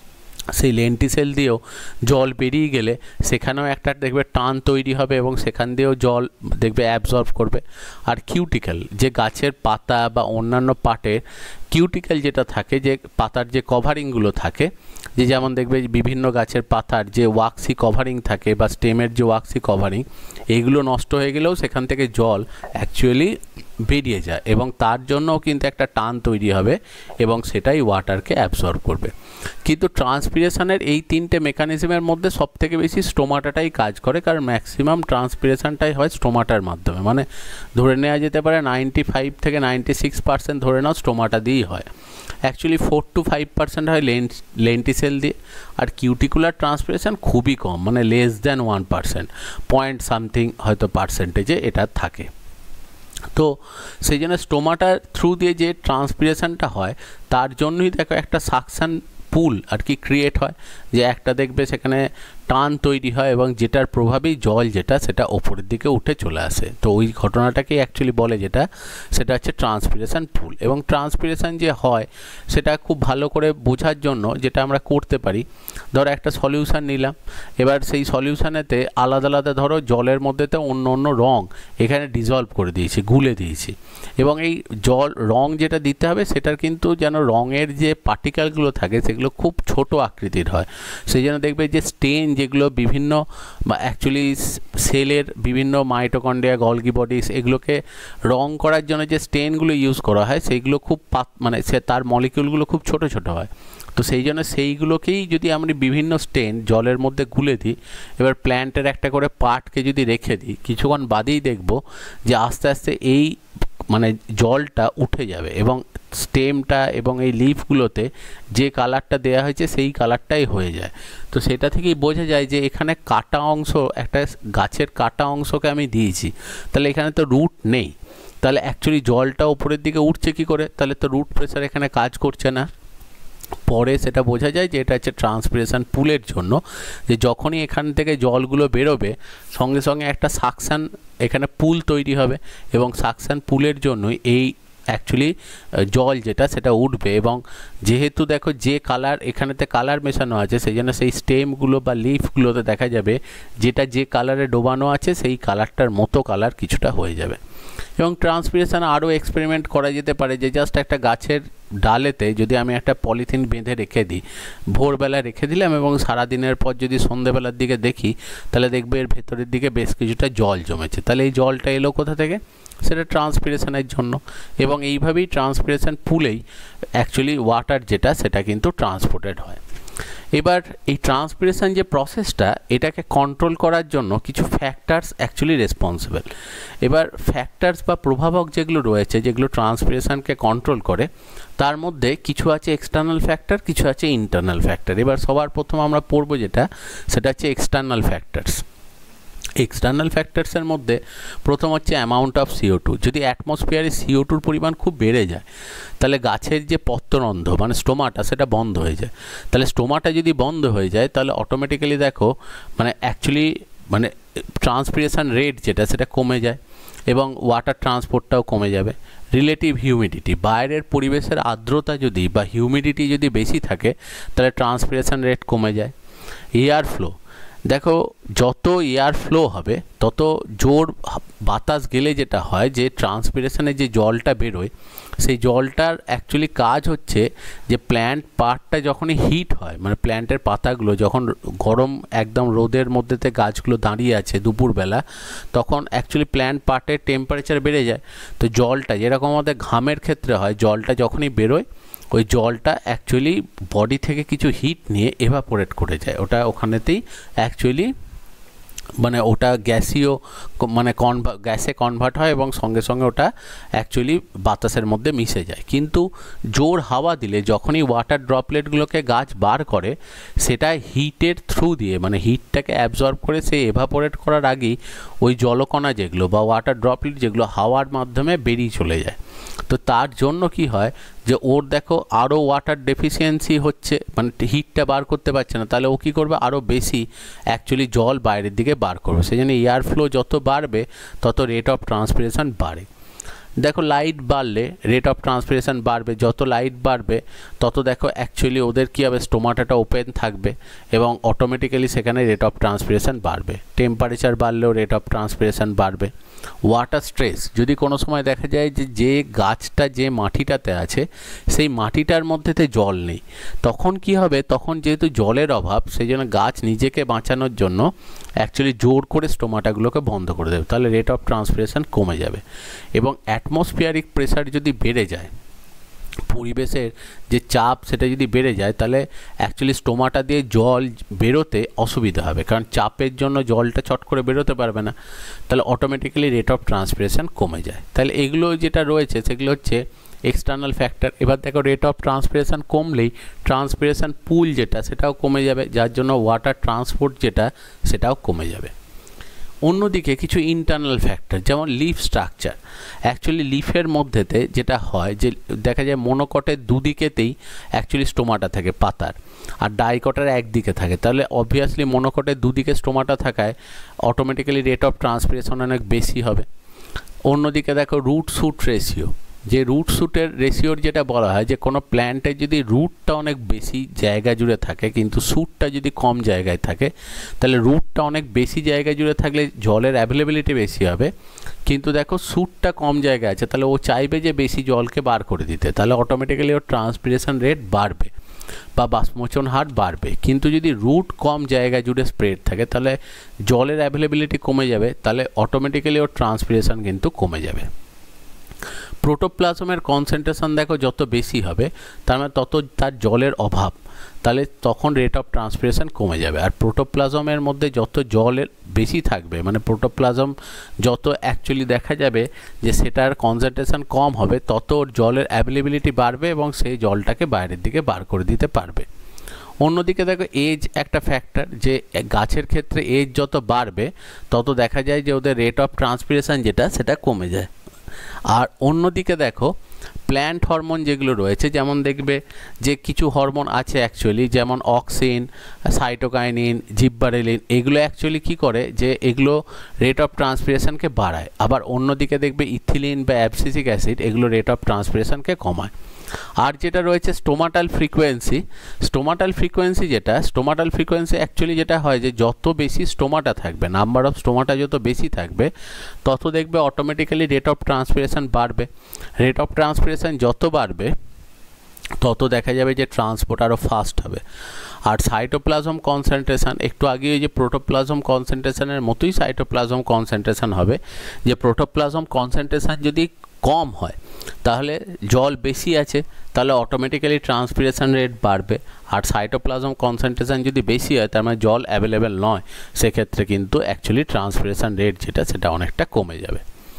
সেই লেন্টিসেল দিয়েও জল বেরিয়ে গেলে সেখানেও একটা দেখবে টান তৈরি হবে এবং সেখান দিয়েও জল দেখবে অ্যাবজর্ব করবে। আর কিউটিক্যাল, যে গাছের পাতা বা অন্যান্য পার্টের কিউটিক্যাল যেটা থাকে, যে পাতার যে কভারিংগুলো থাকে, যে যেমন দেখবে বিভিন্ন গাছের পাতার যে ওয়াক্সি কভারিং থাকে বা স্টেমের যে ওয়াক্সি কভারিং, এগুলো নষ্ট হয়ে গেলেও সেখান থেকে জল অ্যাকচুয়ালি বেরিয়ে যায় এবং তার জন্যও কিন্তু একটা টান তৈরি হবে এবং সেটাই ওয়াটারকে অ্যাবজর্ব করবে। কিন্তু ট্রান্সপিরেশনের এই তিনটে মেকানিজমের মধ্যে সবথেকে বেশি স্টোমাটাটাই কাজ করে, কারণ ম্যাক্সিমাম ট্রান্সপিরেশনটাই হয় স্টোমাটার মাধ্যমে। মানে ধরে নেওয়া যেতে পারে নাইনটি ফাইভ থেকে নাইনটি সিক্স পার্সেন্ট ধরে নাও স্টোমাটা দিয়েই হয়। Actually four to five percent হয় লেন্ট লেন্টিসেল দিয়ে, আর কিউটিকুলার ট্রান্সপিরেশন খুবই কম, মানে less than one percent, point something হয়তো পার্সেন্টেজে এটা থাকে। তো সেই জন্য স্টোমাটার থ্রু দিয়ে যে ট্রান্সপিরেশনটা হয়, তার জন্যই দেখো একটা সাকশন পুল আর কি ক্রিয়েট হয়, যে একটা দেখবে সেখানে টান তৈরি হয় এবং যেটার প্রভাবেই জল যেটা সেটা ওপরের দিকে উঠে চলে আসে। তো ওই ঘটনাটাকেই অ্যাকচুয়ালি বলে যেটা, সেটা হচ্ছে ট্রান্সপিরেশন পুল। এবং ট্রান্সপিরেশন যে হয় সেটা খুব ভালো করে বোঝার জন্য যেটা আমরা করতে পারি, ধরো একটা সলিউশন নিলাম, এবার সেই সলিউশনেতে আলাদা আলাদা ধরো জলের মধ্যেতে অন্য অন্য রং এখানে ডিজলভ করে দিয়েছি, গুলে দিয়েছি, এবং এই জল রং যেটা দিতে হবে সেটার কিন্তু যেন রঙের যে পার্টিকেলগুলো থাকে সেগুলো খুব ছোট আকৃতির হয়। সেই জন্য দেখবে যে স্টেন যেগুলো বিভিন্ন বা অ্যাকচুয়ালি সেলের বিভিন্ন মাইটোকন্ড্রিয়া, গলগি বডিস, এগুলোকে রং করার জন্য যে স্টেনগুলো ইউজ করা হয় সেইগুলো খুব পাত মানে সে তার মলিকিউলগুলো খুব ছোট ছোট হয়। তো সেই জন্য সেইগুলোকেই যদি আমরা বিভিন্ন স্টেন জলের মধ্যে গুলে দিই, এবার প্ল্যান্টের একটা করে পার্টকে যদি রেখে দিই, কিছুক্ষণ বাদেই দেখব যে আস্তে আস্তে এই মানে জলটা উঠে যাবে এবং স্টেমটা এবং এই লিফগুলোতে যে কালারটা দেয়া হয়েছে সেই কালারটাই হয়ে যায়। তো সেটা থেকেই বোঝা যায় যে এখানে কাটা অংশ, একটা গাছের কাটা অংশকে আমি দিয়েছি, তাহলে এখানে তো রুট নেই, তাহলে অ্যাকচুয়ালি জলটা উপরের দিকে উঠছে কী করে, তাহলে তো রুট প্রেসার এখানে কাজ করছে না। পরে সেটা বোঝা যায় যে এটা হচ্ছে ট্রান্সপিরেশন পুলের জন্য, যে যখনই এখান থেকে জলগুলো বেরোবে সঙ্গে সঙ্গে একটা সাকশান এখানে পুল তৈরি হবে এবং সাকশান পুলের জন্যই এই অ্যাকচুয়ালি জল যেটা সেটা উঠবে। এবং যেহেতু দেখো যে কালার এখানেতে কালার মেশানো আছে, সেই জন্য সেই স্টেমগুলো বা লিফগুলোতে দেখা যাবে যেটা যে কালারে ডোবানো আছে সেই কালারটার মতো কালার কিছুটা হয়ে যাবে। এবং ট্রান্সপিরেশন আরও এক্সপেরিমেন্ট করা যেতে পারে, যে জাস্ট একটা গাছের ডালেতে যদি আমি একটা পলিথিন বেঁধে রেখে দিই, ভোরবেলা রেখে দিলাম এবং সারাদিনের পর যদি সন্ধেবেলার দিকে দেখি, তাহলে দেখবে এর ভেতরের দিকে বেশ কিছুটা জল জমেছে। তাহলে এই জলটা এলো কোথা থেকে? সেটা ট্রান্সপিরেশনের জন্য। এবং এইভাবেই ট্রান্সপিরেশন পুলেই অ্যাকচুয়ালি ওয়াটার যেটা সেটা কিন্তু ট্রান্সপোর্টেড হয়। এবার এই ট্রান্সপিরেশন যে প্রসেসটা, এটাকে কন্ট্রোল করার জন্য কিছু ফ্যাক্টরস অ্যাকচুয়ালি রেসপন্সিবল। এবার ফ্যাক্টরস বা প্রভাবক যেগুলো রয়েছে, যেগুলো ট্রান্সপিরেশনকে কন্ট্রোল করে, তার মধ্যে কিছু আছে এক্সটার্নাল ফ্যাক্টর, কিছু আছে ইন্টারনাল ফ্যাক্টর। এবার সবার প্রথম আমরা পড়বো যেটা, সেটা হচ্ছে এক্সটার্নাল ফ্যাক্টরস। এক্সটার্নাল ফ্যাক্টরসের মধ্যে প্রথম হচ্ছে অ্যামাউন্ট অফ সিও টু। যদি অ্যাটমসফিয়ারে সিও টুর পরিমাণ খুব বেড়ে যায়, তাহলে গাছের যে পত্ররন্ধ্র মানে স্টোমাটা সেটা বন্ধ হয়ে যায়। তাহলে স্টোমাটা যদি বন্ধ হয়ে যায়, তাহলে অটোমেটিক্যালি দেখো মানে অ্যাকচুয়ালি মানে ট্রান্সপিরেশন রেট যেটা সেটা কমে যায় এবং ওয়াটার ট্রান্সপোর্টটাও কমে যাবে। রিলেটিভ হিউমিডিটি, বাইরের পরিবেশের আর্দ্রতা যদি বা হিউমিডিটি যদি বেশি থাকে, তাহলে ট্রান্সপিরেশন রেট কমে যায়। এয়ার ফ্লো, দেখো যত এয়ার ফ্লো হবে তত জোর বাতাস গেলে যেটা হয় যে ট্রান্সপিরেশনে যে জলটা বেরোয়, সেই জলটার অ্যাকচুয়ালি কাজ হচ্ছে যে প্ল্যান্ট পার্টটা যখনই হিট হয়, মানে প্ল্যান্টের পাতাগুলো যখন গরম একদম রোদের মধ্যেতে গাছগুলো দাঁড়িয়ে আছে দুপুরবেলা, তখন অ্যাকচুয়ালি প্ল্যান্ট পার্টের টেম্পারেচার বেড়ে যায়। তো জলটা যেরকম আমাদের ঘামের ক্ষেত্রে হয়, জলটা যখনই বেরোয় ওই জলটা অ্যাকচুয়ালি বডি থেকে কিছু হিট নিয়ে এভাপোরেট করে যায়, ওটা ওখানেতেই অ্যাকচুয়ালি মানে ওটা গ্যাসীয় মানে কনভা গ্যাসে কনভার্ট হয় এবং সঙ্গে সঙ্গে ওটা অ্যাকচুয়ালি বাতাসের মধ্যে মিশে যায়। কিন্তু জোর হাওয়া দিলে যখনই ওয়াটার ড্রপলেটগুলোকে গাছ বার করে, সেটা হিটের থ্রু দিয়ে মানে হিটটাকে অ্যাবজর্ব করে সে এভাপোরেট করার আগেই ওই জলকণা যেগুলো বা ওয়াটার ড্রপলেট যেগুলো হাওয়ার মাধ্যমে বেরিয়ে চলে যায়। তো তার জন্য কি হয় যে ওর দেখো আরও ওয়াটার ডেফিসিয়েন্সি হচ্ছে, মানে হিটটা বার করতে পারছে না, তাহলে ও কী করবে আরও বেশি অ্যাকচুয়ালি জল বাইরের দিকে বার করবে। সেই জন্য এয়ার ফ্লো যত বাড়বে তত রেট অফ ট্রান্সপিরেশন বাড়ে। দেখো লাইট বাড়লে রেট অফ ট্রান্সপিরেশন বাড়বে, যত লাইট বাড়বে তত দেখো অ্যাকচুয়ালি ওদের কী হবে, স্টোমাটাটা ওপেন থাকবে এবং অটোমেটিক্যালি সেখানে রেট অফ ট্রান্সপিরেশন বাড়বে। টেম্পারেচার বাড়লেও রেট অফ ট্রান্সপিরেশন বাড়বে। ওয়াটার স্ট্রেস, যদি কোনো সময় দেখা যায় যে যে গাছটা যে মাটিটাতে আছে সেই মাটিটার মধ্যেতে জল নেই, তখন কি হবে, তখন যেহেতু জলের অভাব, সেই জন্য গাছ নিজেকে বাঁচানোর জন্য অ্যাকচুয়ালি জোর করে স্টোমাটাগুলোকে বন্ধ করে দেবে, তাহলে রেট অফ ট্রান্সপিরেশন কমে যাবে। এবং অ্যাটমসফিয়ারিক প্রেসার যদি বেড়ে যায়, পরিবেশের যে চাপ সেটা যদি বেড়ে যায়, তাহলে অ্যাকচুয়ালি স্টোমাটা দিয়ে জল বেরোতে অসুবিধা হবে, কারণ চাপের জন্য জলটা চট করে বেরোতে পারবে না, তাহলে অটোমেটিক্যালি রেট অফ ট্রান্সপিরেশন কমে যায়। তাহলে এগুলো যেটা রয়েছে সেগুলো হচ্ছে এক্সটার্নাল ফ্যাক্টর। এবার দেখো রেট অফ ট্রান্সপিরেশন কমলেই ট্রান্সপিরেশন পুল যেটা সেটাও কমে যাবে, যার জন্য ওয়াটার ট্রান্সপোর্ট যেটা সেটাও কমে যাবে। অন্যদিকে কিছু ইন্টারনাল ফ্যাক্টর যেমন লিফ স্ট্রাকচার, অ্যাকচুয়ালি লিফের মধ্যেতে যেটা হয় যে দেখা যায় মনোকটের দুদিকেতেই অ্যাকচুয়ালি স্টোমাটা থাকে পাতার, আর ডাইকটের একদিকে থাকে, তাহলে অবভিয়াসলি মনোকটের দুদিকে স্টোমাটা থাকায় অটোমেটিক্যালি রেট অফ ট্রান্সপিরেশন অনেক বেশি হবে। অন্যদিকে দেখো রুট শুট রেশিও, যে রুট শুটের রেশিওর যেটা বলা হয় যে কোনো প্ল্যান্টের যদি রুটটা অনেক বেশি জায়গা জুড়ে থাকে কিন্তু শুটটা যদি কম জায়গায় থাকে, তাহলে রুটটা অনেক বেশি জায়গা জুড়ে থাকলে জলের অ্যাভেলেবিলিটি বেশি হবে, কিন্তু দেখো শুটটা কম জায়গায় আছে, তাহলে ও চাইবে যে বেশি জলকে বার করে দিতে, তাহলে অটোমেটিক্যালি ওর ট্রান্সপিরেশন রেট বাড়বে বা বাষ্পমোচন হার বাড়বে। কিন্তু যদি রুট কম জায়গা জুড়ে স্প্রেড থাকে, তাহলে জলের অ্যাভেলেবিলিটি কমে যাবে, তাহলে অটোমেটিক্যালি ওর ট্রান্সপিরেশন কিন্তু কমে যাবে। প্রোটোপ্লাজমের কনসেন্ট্রেশন দেখো যত বেশি হবে, তার মানে তত তার জলের অভাব, তাহলে তখন রেট অফ ট্রান্সপিরেশন কমে যাবে। আর প্রোটোপ্লাজমের মধ্যে যত জলের বেশি থাকবে, মানে প্রোটোপ্লাজম যত অ্যাকচুয়ালি দেখা যাবে যে সেটার কনসেন্ট্রেশন কম হবে, তত ওর জলের অ্যাভেলেবিলিটি বাড়বে এবং সেই জলটাকে বাইরের দিকে বার করে দিতে পারবে। অন্যদিকে দেখো এজ একটা ফ্যাক্টর, যে গাছের ক্ষেত্রে এজ যত বাড়বে তত দেখা যায় যে ওদের রেট অফ ট্রান্সপিরেশন যেটা সেটা কমে যায়। আর অন্যদিকে দেখো প্ল্যান্ট হরমোন যেগুলো রয়েছে, যেমন দেখবে যে কিছু হরমোন আছে অ্যাকচুয়ালি, যেমন অক্সিন, সাইটোকাইনিন, জিব্বারেলিন, এগুলো অ্যাকচুয়ালি কী করে যে এগুলো রেট অফ ট্রান্সপিরেশনকে বাড়ায়। আবার অন্যদিকে দেখবে ইথিলিন বা অ্যাবসিসিক অ্যাসিড এগুলো রেট অফ ট্রান্সপিরেশনকে কমায়। আর যেটা রয়েছে স্টোমাটাল ফ্রিকোয়েন্সি, স্টোমাটাল ফ্রিকোয়েন্সি যেটা স্টোমাটাল ফ্রিকোয়েন্সি অ্যাকচুয়ালি যেটা হয় যে যত বেশি স্টোমাটা থাকবে, নাম্বার অফ স্টোমাটা যত বেশি থাকবে, তত দেখবে অটোমেটিক্যালি রেট অফ ট্রান্সপিরেশন বাড়বে। রেট অফ ট্রান্সপিরেশন যত বাড়বে তত দেখা যাবে যে ট্রান্সপোর্ট আরও ফাস্ট হবে। আর সাইটোপ্লাজম কনসেন্ট্রেশন, একটু আগে ওই যে প্রোটোপ্লাজম কনসেন্ট্রেশনের মতোই সাইটোপ্লাজম কনসেন্ট্রেশন হবে, যে প্রোটোপ্লাজম কনসেন্ট্রেশন যদি কম হয় তাহলে জল বেশি আছে, তাহলে অটোমেটিক্যালি ট্রান্সপিরেশন রেট বাড়বে। আর সাইটোপ্লাজম কনসেন্ট্রেশন যদি বেশি হয় তার মানে জল অ্যাভেলেবেল নয়, সেক্ষেত্রে কিন্তু অ্যাকচুয়ালি ট্রান্সপিরেশন রেট যেটা সেটা অনেকটা কমে যাবে।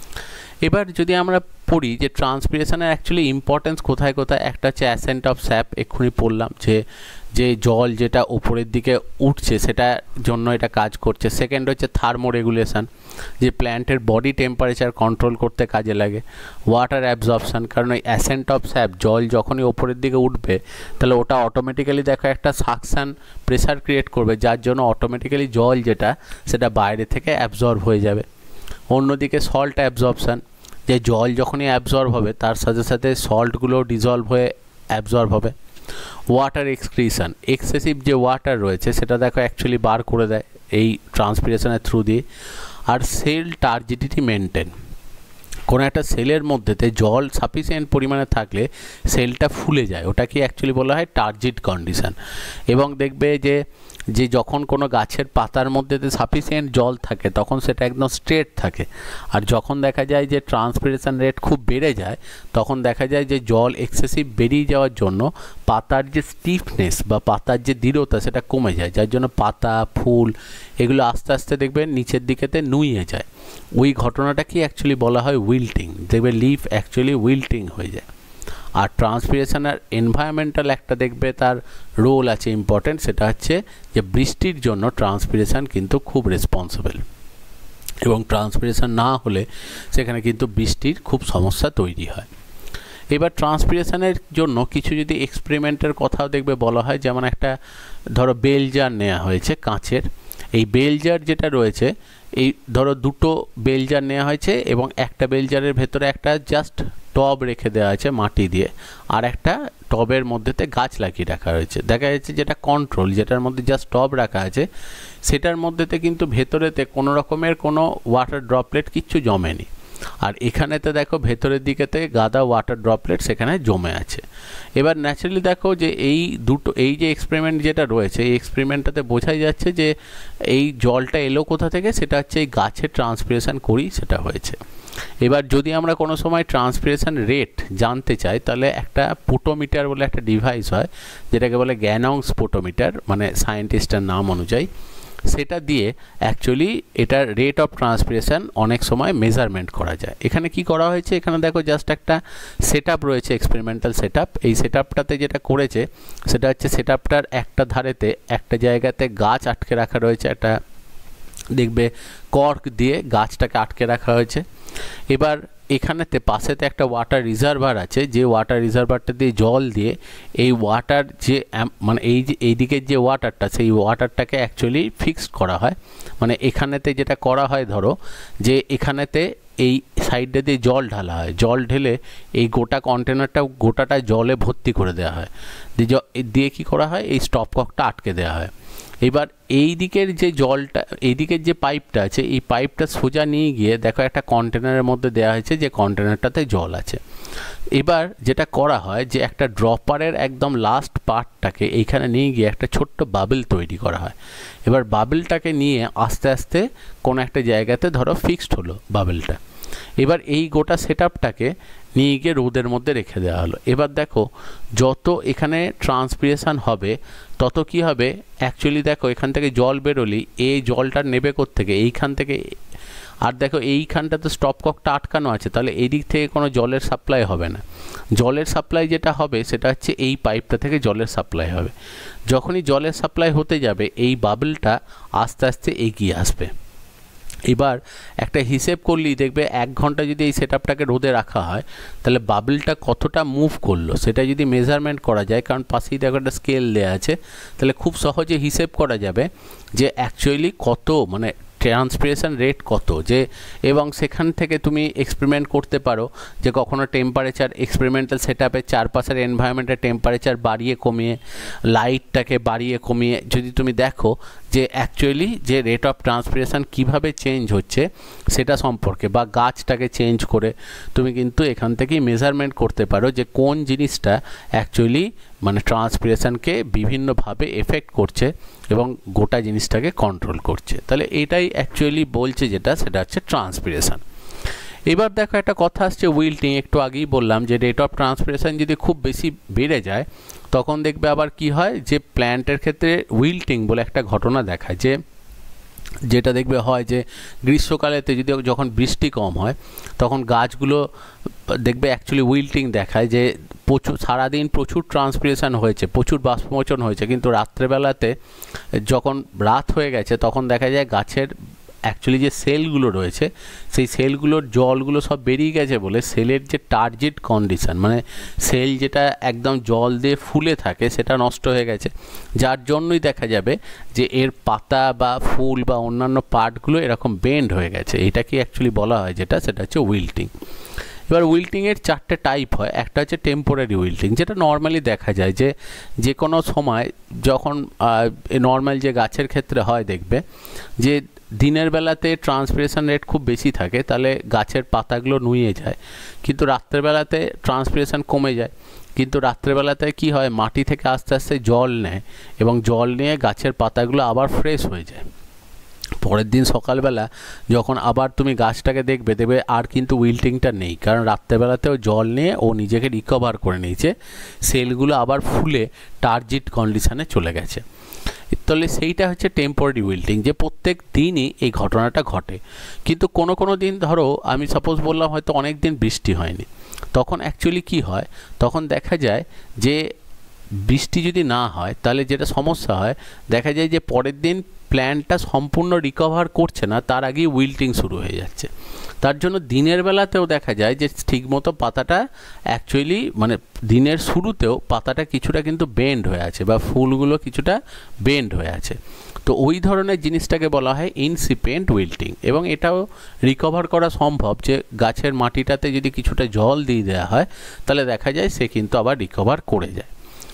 এবার যদি আমরা পড়ি যে ট্রান্সপিরেশনের অ্যাকচুয়ালি ইম্পর্টেন্স কোথায় কোথায়, একটা হচ্ছে অ্যাসেন্ট অফ স্যাপ, এক্ষুনি পড়লাম যে যে জল যেটা উপরের দিকে উঠছে সেটার জন্য এটা কাজ করছে। সেকেন্ড হচ্ছে থার্মো রেগুলেশন, যে প্ল্যান্টের বডি টেম্পারেচার কন্ট্রোল করতে কাজে লাগে। ওয়াটার অ্যাবজর্পশন, কারণ ওই অ্যাসেন্ট অফ স্যাপ জল যখনই ওপরের দিকে উঠবে তাহলে ওটা অটোমেটিক্যালি দেখো একটা সাকশান প্রেসার ক্রিয়েট করবে, যার জন্য অটোমেটিক্যালি জল যেটা সেটা বাইরে থেকে অ্যাবজর্ব হয়ে যাবে। অন্যদিকে সল্ট অ্যাবজর্পশন, যে জল যখনই অ্যাবজর্ব হবে তার সাথে সাথে সল্টগুলো ডিজলভ হয়ে অ্যাবজর্ব হবে। ওয়াটার এক্সক্রিশন, এক্সেসিভ যে ওয়াটার রয়েছে সেটা দেখো অ্যাকচুয়ালি বার করে দেয় এই ট্রান্সপিরেশনের থ্রু দিয়ে। আর সেল টার্জিডিটি মেনটেন, কোনো একটা সেলের মধ্যেতে জল সাফিসিয়েন্ট পরিমাণে থাকলে সেলটা ফুলে যায়, ওটাকে অ্যাকচুয়ালি বলা হয় টার্জিড কন্ডিশন। এবং দেখবে যে যে যখন কোনো গাছের পাতার মধ্যেতে সাফিসিয়েন্ট জল থাকে তখন সেটা একদম স্ট্রেট থাকে, আর যখন দেখা যায় যে ট্রান্সপিরেশন রেট খুব বেড়ে যায় তখন দেখা যায় যে জল এক্সেসিভ বেরিয়ে যাওয়ার জন্য পাতার যে স্টিফনেস বা পাতার যে দৃঢ়তা সেটা কমে যায়, যার জন্য পাতা, ফুল এগুলো আস্তে আস্তে দেখবে নিচের দিকেতে নুইয়ে যায়। ওই ঘটনাটাকে অ্যাকচুয়ালি বলা হয় উইল্টিং, দেখবে লিফ অ্যাকচুয়ালি উইল্টিং হয়ে যায়। আর ট্রান্সপিরেশনের এনভায়রনমেন্টাল একটা দেখবে তার রোল আছে ইম্পর্টেন্ট, সেটা হচ্ছে যে বৃষ্টির জন্য ট্রান্সপিরেশন কিন্তু খুব রেসপন্সিবল, এবং ট্রান্সপিরেশন না হলে সেখানে কিন্তু বৃষ্টির খুব সমস্যা তৈরি হয়। এবার ট্রান্সপিরেশনের জন্য কিছু যদি এক্সপেরিমেন্টের কথাও দেখবে বলা হয়, যেমন একটা ধরো বেল জার নেওয়া হয়েছে কাঁচের, এই বেল জার যেটা রয়েছে এই ধরো দুটো বেল জার নেওয়া হয়েছে এবং একটা বেল জারের ভেতরে একটা জাস্ট টব রেখে দেওয়া আছে মাটি দিয়ে, আর একটা টবের মধ্যেতে গাছ লাগিয়ে রাখা হয়েছে। দেখা যাচ্ছে যেটা কন্ট্রোল, যেটার মধ্যে জাস্ট টব রাখা আছে সেটার মধ্যেতে কিন্তু ভেতরেতে কোনো রকমের কোনো ওয়াটার ড্রপলেট কিচ্ছু জমেনি, আর এখানেতে দেখো ভেতরের দিকেতে গাদা ওয়াটার ড্রপলেট সেখানে জমে আছে। এবার ন্যাচারালি দেখো যে এই দুটো এই যে এক্সপেরিমেন্ট যেটা রয়েছে এই এক্সপেরিমেন্টটাতে বোঝাই যাচ্ছে যে এই জলটা এলো কোথা থেকে, সেটা হচ্ছে এই গাছের ট্রান্সপিরেশন করেই সেটা হয়েছে। এবার যদি আমরা কোনো সময় ট্রান্সপিরেশন রেট জানতে চাই তাহলে একটা পোটোমিটার বলে একটা ডিভাইস হয় যেটাকে বলে গ্যানংস পোটোমিটার, মানে সায়েন্টিস্টের নাম অনুযায়ী, সেটা দিয়ে অ্যাকচুয়ালি এটার রেট অফ ট্রান্সপিরেশন অনেক সময় মেজারমেন্ট করা যায়। এখানে কি করা হয়েছে, এখানে দেখো জাস্ট একটা সেট আপ রয়েছে, এক্সপেরিমেন্টাল সেট আপ। এই সেট আপটাতে যেটা করেছে সেটা হচ্ছে সেট আপটার একটা ধারেতে একটা জায়গাতে গাছ আটকে রাখা রয়েছে, একটা দেখবে কর্ক দিয়ে গাছটাকে আটকে রাখা হয়েছে। এবার এখানেতে পাশেতে একটা ওয়াটার রিজার্ভার আছে, যে ওয়াটার রিজার্ভারটা দিয়ে জল দিয়ে এই ওয়াটার যে মানে এই যে এইদিকের যে ওয়াটারটা সেই ওয়াটারটাকে অ্যাকচুয়ালি ফিক্সড করা হয়। মানে এখানেতে যেটা করা হয় ধরো যে এখানেতে এই সাইডটা দিয়ে জল ঢালা হয়, জল ঢেলে এই গোটা কন্টেনারটা গোটাটা জলে ভর্তি করে দেওয়া হয়, দিয়ে কী করা হয় এই স্টপ ককটা আটকে দেওয়া হয়। এবার এই দিকের যে জলটা এই দিকের যে পাইপটা আছে এই পাইপটা সোজা নিয়ে গিয়ে দেখো একটা কন্টেনারের মধ্যে দেওয়া হয়েছে, যে কন্টেনারটাতে জল আছে। এবার যেটা করা হয় যে একটা ড্রপারের একদম লাস্ট পার্টটাকে এইখানে নিয়ে গিয়ে একটা ছোট্ট বাবেল তৈরি করা হয়। এবার বাবেলটাকে নিয়ে আস্তে আস্তে কোনো একটা জায়গাতে ধরো ফিক্সড হলো বাবেলটা। এবার এই গোটা সেট আপটাকে নিয়ে গিয়ে রোদের মধ্যে রেখে দেওয়া হলো। এবার দেখো যত এখানে ট্রান্সপিরেশন হবে তত কি হবে, অ্যাকচুয়ালি দেখো এখান থেকে জল বেরোলি এই জলটা নেবে কোত্থেকে, এইখান থেকে। আর দেখো এইখানটাতে স্টপ ককটা আটকানো আছে, তাহলে এই দিক থেকে কোনো জলের সাপ্লাই হবে না। জলের সাপ্লাই যেটা হবে সেটা হচ্ছে এই পাইপটা থেকে জলের সাপ্লাই হবে। যখনই জলের সাপ্লাই হতে যাবে এই বাবলটা আস্তে আস্তে এগিয়ে আসবে, এবার একটা হিসেব করলেই দেখবে এক ঘন্টা যদি এই সেটআপটাকে রোদে রাখা হয় তাহলে বাবলটা কতটা মুভ করলো সেটা যদি মেজারমেন্ট করা যায়, কারণ পাশেই দেখো একটা স্কেল দেওয়া আছে, তাহলে খুব সহজে হিসেব করা যাবে যে অ্যাকচুয়ালি কত মানে ট্রান্সপিরেশন রেট কত, যে এবং সেখান থেকে তুমি এক্সপেরিমেন্ট করতে পারো যে কখনো টেম্পারেচার এক্সপেরিমেন্টাল সেটআপের চারপাশের এনভায়রনমেন্টের টেম্পারেচার বাড়িয়ে কমিয়ে, লাইটটাকে বাড়িয়ে কমিয়ে যদি তুমি দেখো যে অ্যাকচুয়ালি যে রেট অফ ট্রান্সপিরেশন কীভাবে চেঞ্জ হচ্ছে সেটা সম্পর্কে, বা গাছটাকে চেঞ্জ করে তুমি কিন্তু এখান থেকেই মেজারমেন্ট করতে পারো যে কোন জিনিসটা অ্যাকচুয়ালি মানে ট্রান্সপিরেশনকে বিভিন্নভাবে এফেক্ট করছে এবং গোটা জিনিসটাকে কন্ট্রোল করছে। তাহলে এটাই অ্যাকচুয়ালি বলছে যেটা সেটা হচ্ছে ট্রান্সপিরেশন। এবার দেখো একটা কথা আসছে উইল্টিং, একটু আগেই বললাম যে রেট অফ ট্রান্সপিরেশন যদি খুব বেশি বেড়ে যায় তখন দেখবে আবার কি হয় যে প্ল্যান্টের ক্ষেত্রে উইল্টিং বলে একটা ঘটনা দেখায়, যে যেটা দেখবে হয় যে গ্রীষ্মকালেতে যদি যখন বৃষ্টি কম হয় তখন গাছগুলো দেখবে অ্যাকচুয়ালি উইল্টিং দেখায়, যে প্রচুর সারাদিন প্রচুর ট্রান্সপিরেশন হয়েছে, প্রচুর বাষ্পমোচন হয়েছে, কিন্তু রাত্রেবেলাতে যখন রাত হয়ে গেছে তখন দেখা যায় গাছের অ্যাকচুয়ালি যে সেলগুলো রয়েছে সেই সেলগুলোর জলগুলো সব বেরিয়ে গেছে বলে সেলের যে টার্জিট কন্ডিশন মানে সেল যেটা একদম জল দিয়ে ফুলে থাকে সেটা নষ্ট হয়ে গেছে, যার জন্যই দেখা যাবে যে এর পাতা বা ফুল বা অন্যান্য পার্টগুলো এরকম বেন্ড হয়ে গেছে। এটাকে অ্যাকচুয়ালি বলা হয় যেটা সেটা হচ্ছে উইল্টিং। এবার উইল্টিংয়ের চারটে টাইপ হয়। একটা হচ্ছে টেম্পোরারি উইল্টিং, যেটা নর্মালি দেখা যায় যে যে কোনো সময় যখন নর্মাল যে গাছের ক্ষেত্রে হয় দেখবে যে দিনের বেলাতে ট্রান্সপিরেশন রেট খুব বেশি থাকে তাহলে গাছের পাতাগুলো নুয়ে যায়, কিন্তু রাত্রেবেলাতে ট্রান্সপিরেশন কমে যায়, কিন্তু রাত্রেবেলাতে কি হয় মাটি থেকে আস্তে আস্তে জল নেয় এবং জল নিয়ে গাছের পাতাগুলো আবার ফ্রেশ হয়ে যায়। পরের দিন সকালবেলা যখন আবার তুমি গাছটাকে দেখবে দেখবে আর কিন্তু উইল্টিংটা নেই, কারণ রাত্রেবেলাতেও জল নিয়ে ও নিজেকে রিকভার করে নিয়েছে, সেলগুলো আবার ফুলে টার্জিট কন্ডিশনে চলে গেছে। তাহলে সেইটা হচ্ছে টেম্পোরারি উইল্টিং, যে প্রত্যেক দিনই এই ঘটনাটা ঘটে। কিন্তু কোনো কোনো দিন ধরো আমি সাপোজ বললাম হয়তো অনেক দিন বৃষ্টি হয়নি, তখন অ্যাকচুয়ালি কি হয় তখন দেখা যায় যে বৃষ্টি যদি না হয় তাহলে যেটা সমস্যা হয় দেখা যায় যে পরের দিন প্ল্যান্টটা সম্পূর্ণ রিকভার করছে না, তার আগেই উইল্টিং শুরু হয়ে যাচ্ছে। তার জন্য দিনের বেলাতেও দেখা যায় যে ঠিকমতো পাতাটা অ্যাকচুয়ালি মানে দিনের শুরুতেও পাতাটা কিছুটা কিন্তু বেন্ড হয়ে আছে বা ফুলগুলো কিছুটা বেন্ড হয়ে আছে। তো ওই ধরনের জিনিসটাকে বলা হয় ইনসিপিয়েন্ট উইল্টিং, এবং এটাও রিকভার করা সম্ভব যে গাছের মাটিটাতে যদি কিছুটা জল দিয়ে দেওয়া হয় তাহলে দেখা যায় সে কিন্তু আবার রিকভার করে যায়।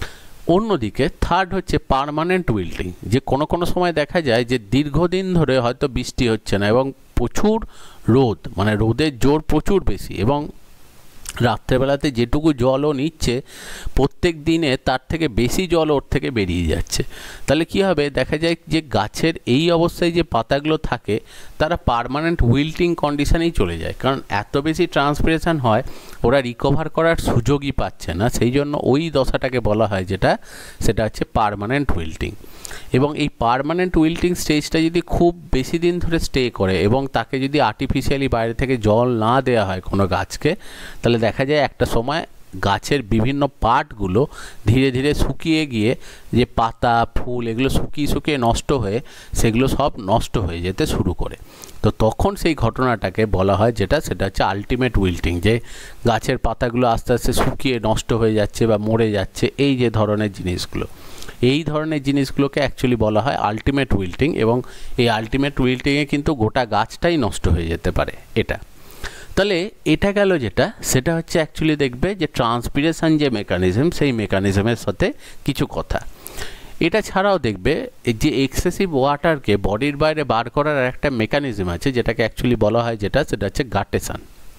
অন্যদিকে থার্ড হচ্ছে পার্মানেন্ট উইল্টিং, যে কোনো কোনো সময় দেখা যায় যে দীর্ঘদিন ধরে হয়তো বৃষ্টি হচ্ছে না এবং প্রচুর রোদ মানে রোদের জোর প্রচুর বেশি, এবং রাত্রেবেলাতে যেটুকু জলও নিচ্ছে প্রত্যেক দিনে তার থেকে বেশি জল ওর থেকে বেরিয়ে যাচ্ছে। তাহলে কি হবে দেখা যায় যে গাছের এই অবস্থায় যে পাতাগুলো থাকে তারা পার্মানেন্ট উইল্টিং কন্ডিশনেই চলে যায়, কারণ এত বেশি ট্রান্সপিরেশন হয় ওরা রিকভার করার সুযোগই পাচ্ছে না, সেই জন্য ওই দশাটাকে বলা হয় যেটা সেটা হচ্ছে পার্মানেন্ট উইল্টিং। এবং এই পার্মানেন্ট উইল্টিং স্টেজটা যদি খুব বেশি দিন ধরে স্টে করে এবং তাকে যদি আর্টিফিশিয়ালি বাইরে থেকে জল না দেওয়া হয় কোনো গাছকে, তাহলে দেখা যায় একটা সময় গাছের বিভিন্ন পার্টগুলো ধীরে ধীরে শুকিয়ে গিয়ে যে পাতা ফুল এগুলো শুকিয়ে শুকিয়ে নষ্ট হয়ে সেগুলো সব নষ্ট হয়ে যেতে শুরু করে। তো তখন সেই ঘটনাটাকে বলা হয় যেটা সেটা হচ্ছে আলটিমেট উইল্টিং, যে গাছের পাতাগুলো আস্তে আস্তে শুকিয়ে নষ্ট হয়ে যাচ্ছে বা মরে যাচ্ছে, এই যে ধরনের জিনিসগুলো এই ধরনের জিনিসগুলোকে অ্যাকচুয়ালি বলা হয় আলটিমেট উইল্টিং, এবং এই আলটিমেট উইল্টিংয়ে কিন্তু গোটা গাছটাই নষ্ট হয়ে যেতে পারে এটা। তাহলে এটা গেল যেটা সেটা হচ্ছে অ্যাকচুয়ালি দেখবে যে ট্রান্সপিরেশন যে মেকানিজম সেই মেকানিজমের সাথে কিছু কথা। এটা ছাড়াও দেখবে যে এক্সেসিভ ওয়াটারকে বডির বাইরে বার করার একটা মেকানিজম আছে যেটাকে অ্যাকচুয়ালি বলা হয় যেটা সেটা হচ্ছে গাটেশন,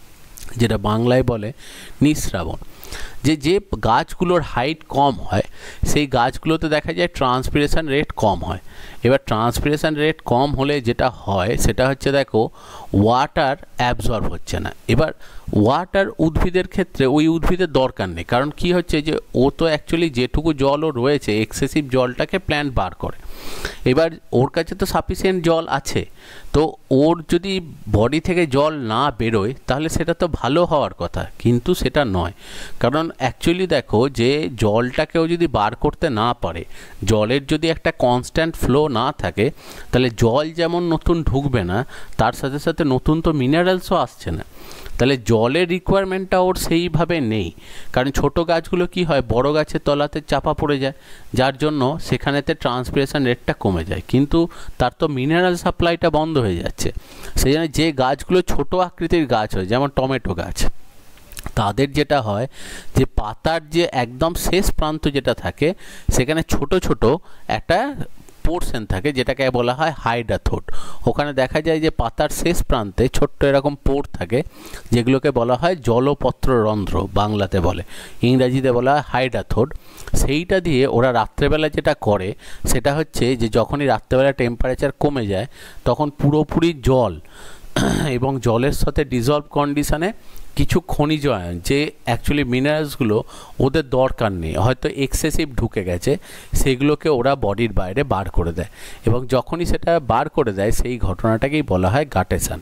যেটা বাংলায় বলে নিঃস্রাবণ। যে যে গাছগুলোর হাইট কম হয় সেই গাছগুলোতে দেখা যায় ট্রান্সপিরেশন রেট কম হয়। এবার ট্রান্সপিরেশন রেট কম হলে যেটা হয় সেটা হচ্ছে দেখো ওয়াটার অ্যাবজর্ব হচ্ছে না। এবার ওয়াটার উদ্ভিদের ক্ষেত্রে ওই উদ্ভিদের দরকার নেই, কারণ কি হচ্ছে যে ও তো অ্যাকচুয়ালি যেটুকু জলও রয়েছে এক্সেসিভ জলটাকে প্ল্যান্ট বার করে, এবার ওর কাছে তো সাফিসিয়েন্ট জল আছে, তো ওর যদি বডি থেকে জল না বেরোয় তাহলে সেটা তো ভালো হওয়ার কথা, কিন্তু সেটা নয়। কারণ অ্যাকচুয়ালি দেখো যে জলটাকেও যদি বার করতে না পারে, জলের যদি একটা কনস্ট্যান্ট ফ্লো না থাকে, তাহলে জল যেমন নতুন ঢুকবে না, তার সাথে সাথে নতুন তো মিনারেলসও আসছে না। তাহলে জলের রিকোয়ারমেন্টটা ওর সেইভাবে নেই। কারণ ছোট গাছগুলো কি হয়, বড় গাছের তলাতে চাপা পড়ে যায়, যার জন্য সেখানেতে ট্রান্সপিরেশন রেটটা কমে যায়, কিন্তু তার তো মিনারেল সাপ্লাইটা বন্ধ হয়ে যাচ্ছে। সেই জন্য যে গাছগুলো ছোট আকৃতির গাছ হয়, যেমন টমেটো গাছ, তাদের যেটা হয় যে পাতার যে একদম শেষ প্রান্ত যেটা থাকে সেখানে ছোট ছোট একটা পোর্শন থাকে যেটাকে বলা হয় হাইডাথোড। ওখানে দেখা যায় যে পাতার শেষ প্রান্তে ছোট্ট এরকম পোর থাকে, যেগুলোকে বলা হয় জলপত্র রন্ধ্র বাংলাতে বলে, ইংরাজিতে বলা হয় হাইডাথোড। সেইটা দিয়ে ওরা রাত্রেবেলা যেটা করে সেটা হচ্ছে যে যখনই রাত্রেবেলা টেম্পারেচার কমে যায় তখন পুরোপুরি জল এবং জলের সাথে ডিজলভ কন্ডিশনে কিছু খনিজ আয়ন যে অ্যাকচুয়ালি মিনারেলসগুলো ওদের দরকার নেই, হয়তো এক্সেসিভ ঢুকে গেছে, সেগুলোকে ওরা বডির বাইরে বার করে দেয়। এবং যখনই সেটা বার করে দেয় সেই ঘটনাটাকেই বলা হয় গাটেশন।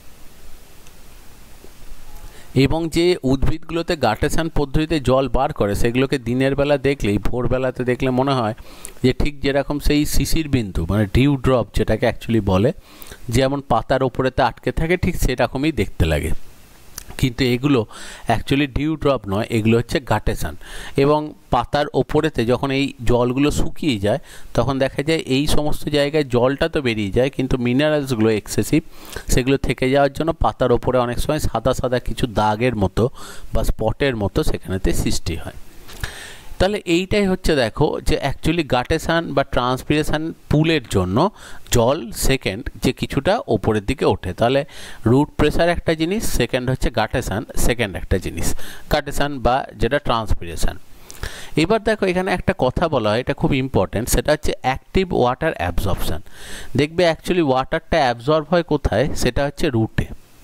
এবং যে উদ্ভিদগুলোতে গাটেশন পদ্ধতিতে জল বার করে সেগুলোকে দিনের বেলা দেখলেই, ভোরবেলাতে দেখলে মনে হয় যে ঠিক যেরকম সেই শিশির বিন্দু মানে ডিউ ড্রপ যেটাকে অ্যাকচুয়ালি বলে, যেমন পাতার ওপরেতে আটকে থাকে ঠিক সেরকমই দেখতে লাগে। কিন্তু এগুলো অ্যাকচুয়ালি ডিউ ড্রপ নয়, এগুলো হচ্ছে গাটেশন। এবং পাতার ওপরেতে যখন এই জলগুলো শুকিয়ে যায় তখন দেখা যায় এই সমস্ত জায়গায় জলটা তো বেরিয়ে যায়, কিন্তু মিনারেলসগুলো এক্সেসিভ, সেগুলো থেকে যাওয়ার জন্য পাতার ওপরে অনেক সময় সাদা সাদা কিছু দাগের মতো বা স্পটের মতো সেখানেতে সৃষ্টি হয়। তাহলে এইটাই হচ্ছে দেখো যে অ্যাকচুয়ালি গাটেশন বা ট্রান্সপিরেশন পুলের জন্য জল সেকেন্ড যে কিছুটা ওপরের দিকে ওঠে। তাহলে রুট প্রেসার একটা জিনিস, সেকেন্ড হচ্ছে গাটেশন সেকেন্ড একটা জিনিস, গাটেশন বা যেটা ট্রান্সপিরেশন। এবার দেখো এখানে একটা কথা বলা হয়, এটা খুব ইম্পর্টেন্ট, সেটা হচ্ছে অ্যাক্টিভ ওয়াটার অ্যাবজর্পশন। দেখবে অ্যাকচুয়ালি ওয়াটারটা অ্যাবজর্ব হয় কোথায়, সেটা হচ্ছে রুটে।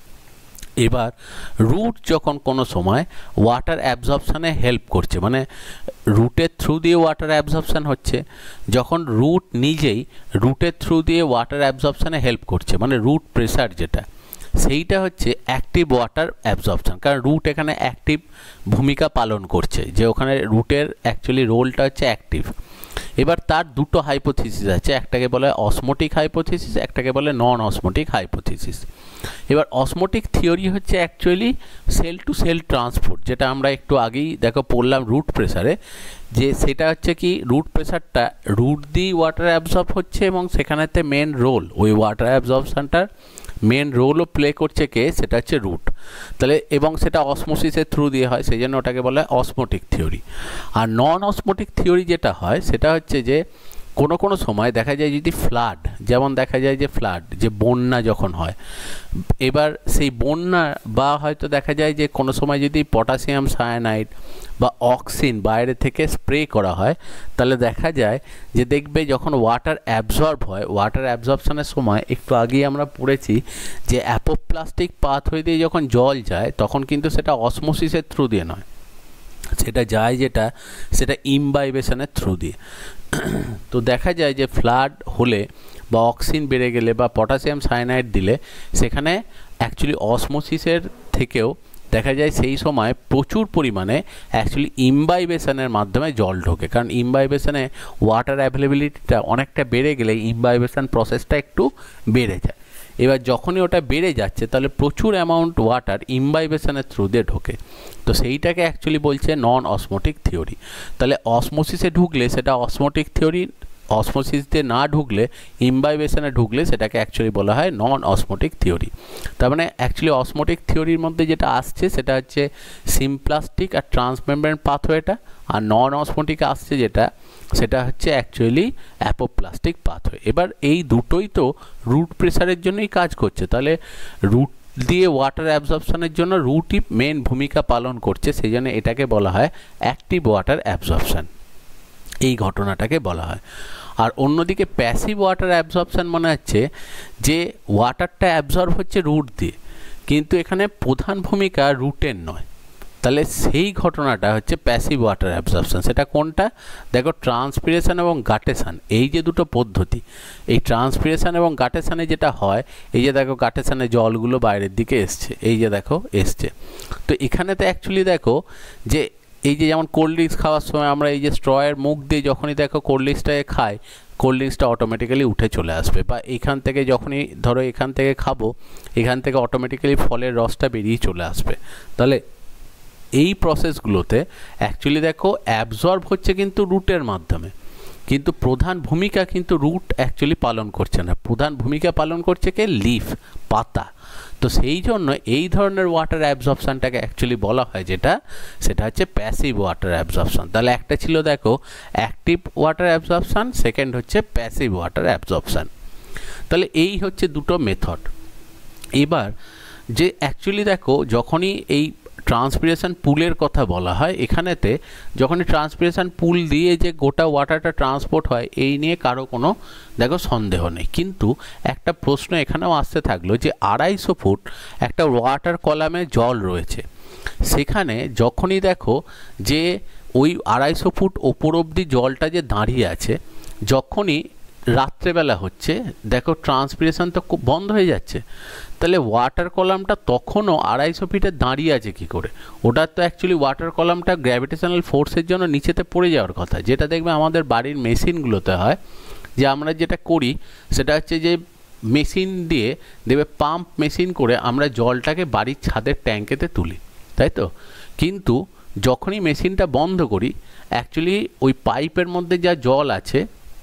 এবার রুট যখন কোনো সময় ওয়াটার অ্যাবজর্পশানে হেল্প করছে, মানে রুটের থ্রু দিয়ে ওয়াটার অ্যাবজর্পশান হচ্ছে, যখন রুট নিজেই রুটের থ্রু দিয়ে ওয়াটার অ্যাবজর্পশানে হেল্প করছে, মানে রুট প্রেসার যেটা, সেইটা হচ্ছে অ্যাক্টিভ ওয়াটার অ্যাবজর্পশান। কারণ রুট এখানে অ্যাক্টিভ ভূমিকা পালন করছে, যে ওখানে রুটের অ্যাকচুয়ালি রোলটা হচ্ছে অ্যাক্টিভ। এবার তার দুটো হাইপোথিসিস আছে, একটাকে বলে অসমোটিক হাইপোথিসিস, একটাকে বলে নন অসমোটিক হাইপোথিসিস। এবার অসমোটিক থিওরি হচ্ছে actually cell to cell transport, যেটা আমরা একটু আগেই দেখো পড়লাম রুট প্রেসারে, যে সেটা হচ্ছে কি রুট প্রেসারটা রুট দিয়ে ওয়াটার অ্যাবজর্ব হচ্ছে এবং সেখানেতে মেন রোল ওই ওয়াটার অ্যাবজর্পশানটার মেন রোলও প্লে করছে কে, সেটা হচ্ছে রুট। তাহলে এবং সেটা অসমোসিসের থ্রু দিয়ে হয়, সেই জন্য ওটাকে বলা হয় অসমোটিক থিওরি। আর নন অসমোটিক থিওরি যেটা হয় সেটা হচ্ছে যে কোনো কোনো সময় দেখা যায় যদি ফ্লাড, যেমন দেখা যায় যে ফ্লাড যে বন্যা যখন হয়, এবার সেই বন্যা বা হয়তো দেখা যায় যে কোনো সময় যদি পটাশিয়াম সায়ানাইড বা অক্সিন বাইরে থেকে স্প্রে করা হয়, তাহলে দেখা যায় যে দেখবে যখন ওয়াটার অ্যাবজর্ব হয়, ওয়াটার অ্যাবজর্পশনের সময় একটু আগেই আমরা পড়েছি যে অ্যাপোপ্লাস্টিক পাথওয়ে দিয়ে যখন জল যায় তখন কিন্তু সেটা অসমোসিসের থ্রু দিয়ে নয়, সেটা যায় যেটা সেটা ইমবাইবেশনের থ্রু দিয়ে। তো দেখা যায় যে ফ্লাড হলে বা অক্সিন বেড়ে গেলে বা পটাশিয়াম সায়ানাইড দিলে সেখানে অ্যাকচুয়ালি অসমোসিসের থেকেও দেখা যায় সেই সময় প্রচুর পরিমাণে অ্যাকচুয়ালি ইমবাইবেশনের মাধ্যমে জল ঢোকে, কারণ ইমবাইবেশনে ওয়াটার অ্যাভেলেবিলিটিটা অনেকটা বেড়ে গেলে ইমবাইবেশন প্রসেসটা একটু বেড়ে যায়। এবার যখনই ওটা বেড়ে যাচ্ছে তাহলে প্রচুর অ্যামাউন্ট ওয়াটার ইমবাইবেশনের থ্রু দিয়ে ঢোকে, তো সেইটাকে অ্যাকচুয়ালি বলছে নন অসমোটিক থিওরি। তাহলে অসমোসিসে ঢুকলে সেটা অসমোটিক থিওরি, অসমোসিস দিয়ে না ঢুকলে ইমবাইবেশনে ঢুকলে সেটাকে অ্যাকচুয়ালি বলা হয় নন অসমোটিক থিওরি। তার মানে অ্যাকচুয়ালি অসমোটিক থিওরির মধ্যে যেটা আসছে সেটা হচ্ছে সিমপ্লাস্টিক আর ট্রান্সমেমব্রেন পাথওয়েটা, আর নন অসমোটিক আসছে যেটা সেটা হচ্ছে অ্যাকচুয়ালি অ্যাপোপ্লাস্টিক পাথওয়ে। এবার এই দুটোই তো রুট প্রেসারের জন্যই কাজ করছে, তাহলে রুট দিয়ে ওয়াটার অ্যাবজর্পশনের জন্য রুটই মেন ভূমিকা পালন করছে, সেই জন্য এটাকে বলা হয় অ্যাক্টিভ ওয়াটার অ্যাবজর্পশন, এই ঘটনাটাকে বলা হয়। আর অন্যদিকে প্যাসিভ ওয়াটার অ্যাবজর্পশন মনে হচ্ছে যে ওয়াটারটা অ্যাবজর্ব হচ্ছে রুট দিয়ে, কিন্তু এখানে প্রধান ভূমিকা রুটের নয়, তাহলে সেই ঘটনাটা হচ্ছে প্যাসিভ ওয়াটার অ্যাবজর্পশন। সেটা কোনটা? দেখো ট্রান্সপিরেশন এবং গাটেশন, এই যে দুটো পদ্ধতি, এই ট্রান্সপিরেশন এবং গাটেশনে যেটা হয়, এই যে দেখো গাটেশনে জলগুলো বাইরের দিকে এসছে, এই যে দেখো এসছে। তো এখানেতে অ্যাকচুয়ালি দেখো যে এই যে যেমন কোল্ড ড্রিঙ্কস খাওয়ার সময় আমরা এই যে স্ট্রয়ের মুখ দিয়ে যখনই দেখো কোল্ড ড্রিঙ্কসটাকে খাই, কোল্ড ড্রিঙ্কসটা অটোমেটিক্যালি উঠে চলে আসবে, বা এখান থেকে যখনই ধরো এখান থেকে খাবো, এখান থেকে অটোমেটিক্যালি ফলের রসটা বেরিয়ে চলে আসবে। তাহলে এই প্রসেসগুলোতে অ্যাকচুয়ালি দেখো অ্যাবজর্ব হচ্ছে কিন্তু রুটের মাধ্যমে, কিন্তু প্রধান ভূমিকা কিন্তু রুট অ্যাকচুয়ালি পালন করছে না, প্রধান ভূমিকা পালন করছে কে? লিফ, পাতা। তো সেই জন্য এই ধরনের ওয়াটার অ্যাবজর্পশনটাকে অ্যাকচুয়ালি বলা হয় যেটা, সেটা হচ্ছে প্যাসিভ ওয়াটার অ্যাবজর্পশন। তাহলে একটা ছিল দেখো অ্যাক্টিভ ওয়াটার অ্যাবজর্পশন, সেকেন্ড হচ্ছে প্যাসিভ ওয়াটার অ্যাবজর্পশন। তাহলে এই হচ্ছে দুটো মেথড। এবার যে অ্যাকচুয়ালি দেখো যখনই এই ট্রান্সপিরেশন পুলের কথা বলা হয়, এখানেতে যখনই ট্রান্সপিরেশন পুল দিয়ে যে গোটা ওয়াটারটা ট্রান্সপোর্ট হয়, এই নিয়ে কারো কোনো দেখো সন্দেহ নেই। কিন্তু একটা প্রশ্ন এখানেও আসতে থাকলো যে আড়াইশো ফুট একটা ওয়াটার কলামে জল রয়েছে, সেখানে যখনই দেখো যে ওই আড়াইশো ফুট ওপর অবধি জলটা যে দাঁড়িয়ে আছে, যখনই রাত্রেবেলা হচ্ছে দেখো ট্রান্সপিরেশন তো বন্ধ হয়ে যাচ্ছে, তাহলে ওয়াটার কলামটা তখনও আড়াইশো ফিটে দাঁড়িয়ে আছে কি করে? ওটার তো অ্যাকচুয়ালি ওয়াটার কলামটা গ্র্যাভিটেশনাল ফোর্সের জন্য নিচেতে পড়ে যাওয়ার কথা, যেটা দেখবে আমাদের বাড়ির মেশিনগুলোতে হয়, যে আমরা যেটা করি সেটা হচ্ছে যে মেশিন দিয়ে দেবে, পাম্প মেশিন করে আমরা জলটাকে বাড়ির ছাদের ট্যাঙ্কেতে তুলি, তাই তো? কিন্তু যখনই মেশিনটা বন্ধ করি, অ্যাকচুয়ালি ওই পাইপের মধ্যে যা জল আছে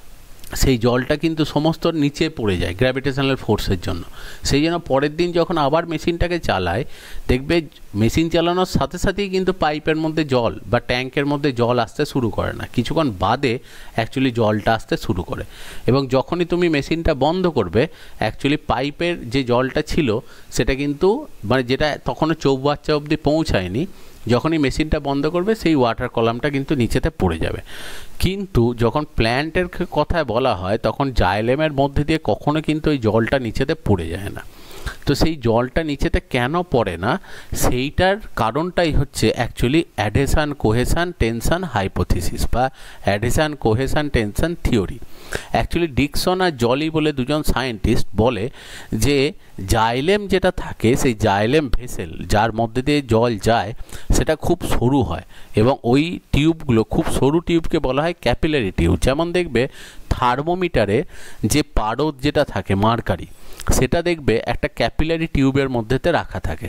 সেই জলটা কিন্তু সমস্ত নিচে পড়ে যায় গ্র্যাভিটেশনাল ফোর্সের জন্য। সেই জন্য পরের দিন যখন আবার মেশিনটাকে চালায়, দেখবে মেশিন চালানোর সাথে সাথেই কিন্তু পাইপের মধ্যে জল বা ট্যাঙ্কের মধ্যে জল আসতে শুরু করে না, কিছুক্ষণ বাদে অ্যাকচুয়ালি জলটা আসতে শুরু করে। এবং যখনই তুমি মেশিনটা বন্ধ করবে, অ্যাকচুয়ালি পাইপের যে জলটা ছিল সেটা কিন্তু মানে যেটা তখনও চৌবাচ্চা অবধি পৌঁছায়নি, যখনই মেশিনটা বন্ধ করবে সেই ওয়াটার কলামটা কিন্তু নিচেতে পড়ে যাবে। কিন্তু যখন প্ল্যান্টের কথা বলা হয়, তখন জাইলেমের মধ্যে দিয়ে কখনো কিন্তু ওই জলটা নিচেতে পড়ে যায় না। তো সেই জলটা নিচেতে কেন পড়ে না, সেইটার কারণটাই হচ্ছে actually adhesion cohesion tension hypothesis বা adhesion cohesion tension theory. Actually Dixon আর জলি বলে দুজন সায়েন্টিস্ট বলে যে জাইলেম যেটা থাকে, সেই জাইলেম ভেসেল যার মধ্যে দিয়ে জল যায় সেটা খুব সরু হয়, এবং ওই টিউবগুলো খুব সরু টিউবকে বলা হয় ক্যাপিলারি টিউব। যেমন দেখবে থার্মোমিটারে যে পারদ যেটা থাকে মার্কারি, সেটা দেখবে একটা ক্যাপিলারি টিউবের মধ্যেতে রাখা থাকে,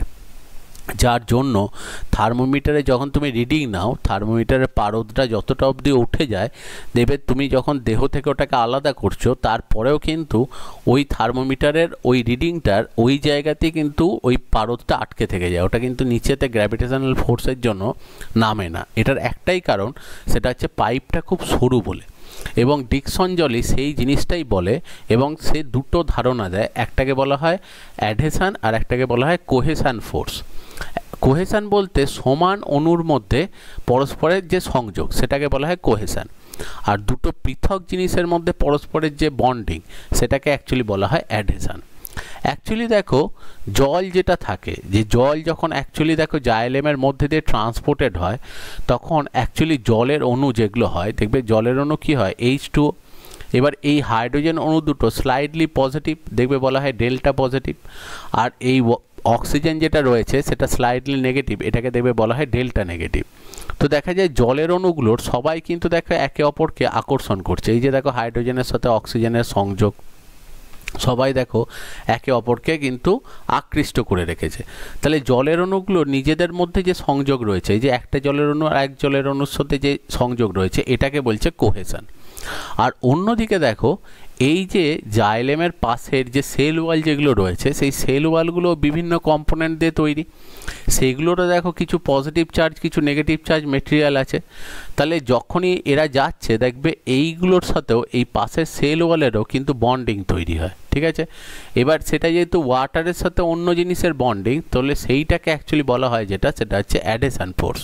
যার জন্য থার্মোমিটারে যখন তুমি রিডিং নাও, থার্মোমিটারের পারদটা যতটা অবধি উঠে যায়, দেখবে তুমি যখন দেহ থেকে ওটাকে আলাদা করছো, তারপরেও কিন্তু ওই থার্মোমিটারের ওই রিডিংটার ওই জায়গাতেই কিন্তু ওই পারদটা আটকে থেকে যায়, ওটা কিন্তু নিচেতে গ্র্যাভিটেশনাল ফোর্সের জন্য নামে না। এটার একটাই কারণ, সেটা হচ্ছে পাইপটা খুব সরু বলে। এবং ডিকসন জলি সেই জিনিসটাই বলে, এবং সে দুটো ধারণা দেয়, একটাকে বলা হয় অ্যাডহেশন আর একটাকে বলা হয় কোহেশন ফোর্স। কোহেশন বলতে সমান অণুর মধ্যে পরস্পরের যে সংযোগ, সেটাকে বলা হয় কোহেশন। আর দুটো পৃথক জিনিসের মধ্যে পরস্পরের যে বন্ডিং, সেটাকে অ্যাকচুয়ালি বলা হয় অ্যাডহেশন। অ্যাকচুয়ালি দেখো জল যেটা থাকে, যে জল যখন অ্যাকচুয়ালি দেখো জাইলেমের মধ্যে দিয়ে ট্রান্সপোর্টেড হয়, তখন অ্যাকচুয়ালি জলের অণু যেগুলো হয়, দেখবে জলের অণু কী হয়? H two. এবার এই হাইড্রোজেন অণু দুটো স্লাইডলি পজিটিভ, দেখবে বলা হয় ডেল্টা পজিটিভ। আর এই অক্সিজেন যেটা রয়েছে সেটা স্লাইডলি নেগেটিভ, এটাকে দেখবে বলা হয় ডেল্টা নেগেটিভ। তো দেখা যায় জলের অণুগুলোর সবাই কিন্তু দেখো একে অপরকে আকর্ষণ করছে। এই যে দেখো হাইড্রোজেনের সাথে অক্সিজেনের সংযোগ, সবাই দেখো একে অপরকে কিন্তু আকৃষ্ট করে রেখেছে। তাহলে জলের অণুগুলো নিজেদের মধ্যে যে সংযোগ রয়েছে, এই যে একটা জলের অণু আর এক জলের অণুর সাথে যে সংযোগ রয়েছে, এটাকে বলছে কোহেশন। আর অন্যদিকে দেখো এই যে জাইলেমের পাশের যে সেল ওয়াল যেগুলো রয়েছে, সেই সেল ওয়ালগুলো বিভিন্ন কম্পোনেন্ট দিয়ে তৈরি, সেইগুলোরও দেখো কিছু পজিটিভ চার্জ কিছু নেগেটিভ চার্জ মেটেরিয়াল আছে। তাহলে যখনই এরা যাচ্ছে দেখবে এইগুলোর সাথেও এই পাশের সেল ওয়ালেরও কিন্তু বন্ডিং তৈরি হয়, ঠিক আছে? এবার সেটা যেহেতু ওয়াটারের সাথে অন্য জিনিসের বন্ডিং, তাহলে সেইটাকে অ্যাকচুয়ালি বলা হয় যেটা, সেটা হচ্ছে অ্যাডহেশন ফোর্স।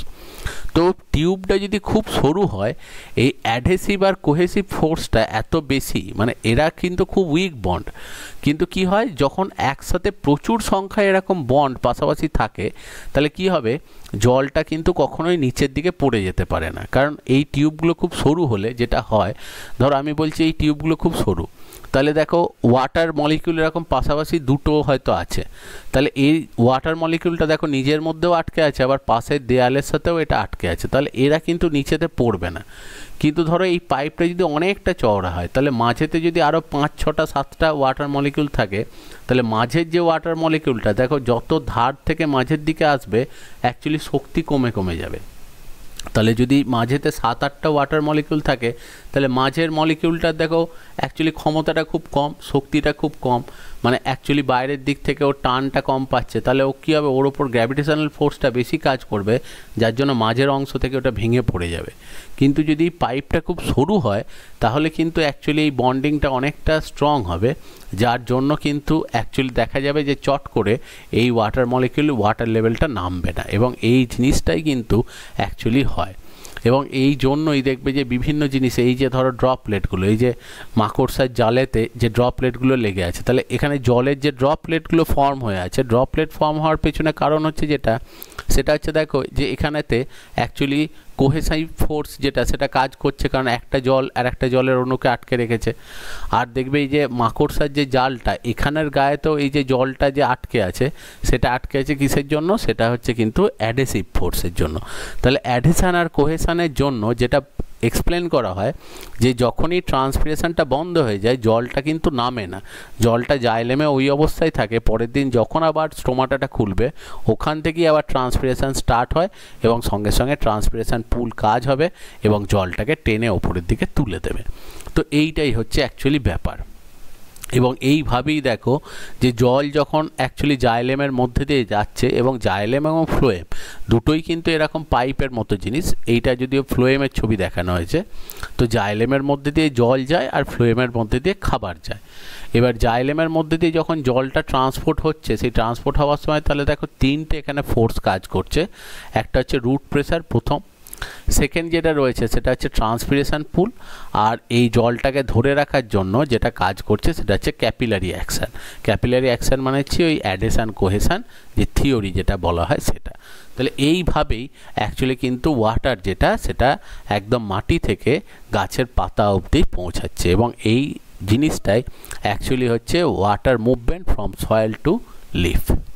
তো টিউবটা যদি খুব সরু হয় এই অ্যাডহেসিভ আর কোহেসিভ ফোর্সটা এত বেশি, মানে এরা কিন্তু খুব উইক বন্ড, কিন্তু কি হয় যখন একসাথে প্রচুর সংখ্যায় এরকম বন্ড পাশাপাশি থাকে তাহলে কি হবে, জলটা কিন্তু কখনোই নিচের দিকে পড়ে যেতে পারে না। কারণ এই টিউবগুলো খুব সরু হলে যেটা হয়, ধরো আমি বলছি এই টিউবগুলো খুব সরু, তাহলে দেখো ওয়াটার মলিকিউল এরকম পাশাপাশি দুটো হয়তো আছে, তাহলে এই ওয়াটার মলিকিউলটা দেখো নিজের মধ্যেও আটকে আছে, আবার পাশের দেয়ালের সাথেও এটা আটকে আছে, তাহলে এরা কিন্তু নিচেতে পড়বে না। কিন্তু ধরো এই পাইপটা যদি অনেকটা চওড়া হয় তাহলে মাঝেতে যদি আরও পাঁচ ছটা সাতটা ওয়াটার মলিকিউল থাকে, তাহলে মাঝের যে ওয়াটার মলিকিউলটা দেখো যত ধার থেকে মাঝের দিকে আসবে অ্যাকচুয়ালি শক্তি কমে কমে যাবে। তাহলে যদি মাঝেতে সাত আটটা ওয়াটার মলিকিউল থাকে তাহলে মাঝের মলিকিউলটার দেখো অ্যাকচুয়ালি ক্ষমতাটা খুব কম, শক্তিটা খুব কম, মানে অ্যাকচুয়ালি বাইরের দিক থেকে ওর টানটা কম পাচ্ছে, তাহলে ও কী হবে, ওর ওপর গ্র্যাভিটেশনাল ফোর্সটা বেশি কাজ করবে, যার জন্য মাঝের অংশ থেকে ওটা ভেঙে পড়ে যাবে। কিন্তু যদি পাইপটা খুব সরু হয় তাহলে কিন্তু অ্যাকচুয়ালি এই বন্ডিংটা অনেকটা স্ট্রং হবে, যার জন্য কিন্তু অ্যাকচুয়ালি দেখা যাবে যে চট করে এই ওয়াটার মলিকিউল ওয়াটার লেভেলটা নামবে না, এবং এই জিনিসটাই কিন্তু অ্যাকচুয়ালি হয়। এবং এই জন্যই দেখবে যে বিভিন্ন জিনিস, এই যে ধরো ড্রপলেটগুলো, এই যে মাকড়সার জালেতে যে ড্রপলেটগুলো লেগে আছে, তাহলে এখানে জলের যে ড্রপলেটগুলো ফর্ম হয়ে আছে, ড্রপলেট ফর্ম হওয়ার পেছনে কারণ হচ্ছে যেটা, সেটা হচ্ছে দেখো যে এখানেতে অ্যাকচুয়ালি কোহেসিভ ফোর্স যেটা সেটা কাজ করছে, কারণ একটা জল আর একটা জলের অণুকে আটকে রেখেছে। আর দেখবে এই যে মাকড়সার যে জালটা, এখানের গায়ে তো এই যে জলটা যে আটকে আছে সেটা আটকে আছে কিসের জন্য, সেটা হচ্ছে কিন্তু অ্যাডহেসিভ ফোর্সের জন্য। তাহলে অ্যাডহেশন আর কোহেশনের জন্য যেটা এক্সপ্লেন করা হয় যে যখনই ট্রান্সপিরেশনটা বন্ধ হয়ে যায় জলটা কিন্তু নামে না, জলটা জাইলেমে ওই অবস্থায় থাকে, পরের দিন যখন আবার স্টোমাটাটা খুলবে ওখান থেকেই আবার ট্রান্সপিরেশন স্টার্ট হয় এবং সঙ্গে সঙ্গে ট্রান্সপিরেশন পুল কাজ হবে এবং জলটাকে টেনে ওপরের দিকে তুলে দেবে। তো এইটাই হচ্ছে অ্যাকচুয়ালি ব্যাপার। এবং এইভাবেই দেখো যে জল যখন অ্যাকচুয়ালি জাইলেমের মধ্যে দিয়ে যাচ্ছে, এবং জাইলেম এবং ফ্লোয়েম দুটোই কিন্তু এরকম পাইপের মতো জিনিস, এইটা যদিও ফ্লোয়েমের ছবি দেখানো হয়েছে, তো জাইলেমের মধ্যে দিয়ে জল যায় আর ফ্লোয়েমের মধ্যে দিয়ে খাবার যায়। এবার জাইলেমের মধ্যে দিয়ে যখন জলটা ট্রান্সপোর্ট হচ্ছে, সেই ট্রান্সপোর্ট হওয়ার সময় তাহলে দেখো তিনটে এখানে ফোর্স কাজ করছে, একটা হচ্ছে রুট প্রেসার প্রথম, সেকেন্ড যেটা রয়েছে সেটা হচ্ছে ট্রান্সপিরেশন পুল, আর এই জলটাকে ধরে রাখার জন্য যেটা কাজ করছে সেটা হচ্ছে ক্যাপিলারি অ্যাকশান। ক্যাপিলারি অ্যাকশান মানে হচ্ছে ওই অ্যাডহেশন কোহেশন যে থিওরি যেটা বলা হয় সেটা। তাহলে এইভাবেই অ্যাকচুয়ালি কিন্তু ওয়াটার যেটা সেটা একদম মাটি থেকে গাছের পাতা অবধি পৌঁছাচ্ছে, এবং এই জিনিসটাই অ্যাকচুয়ালি হচ্ছে water movement from soil to leaf.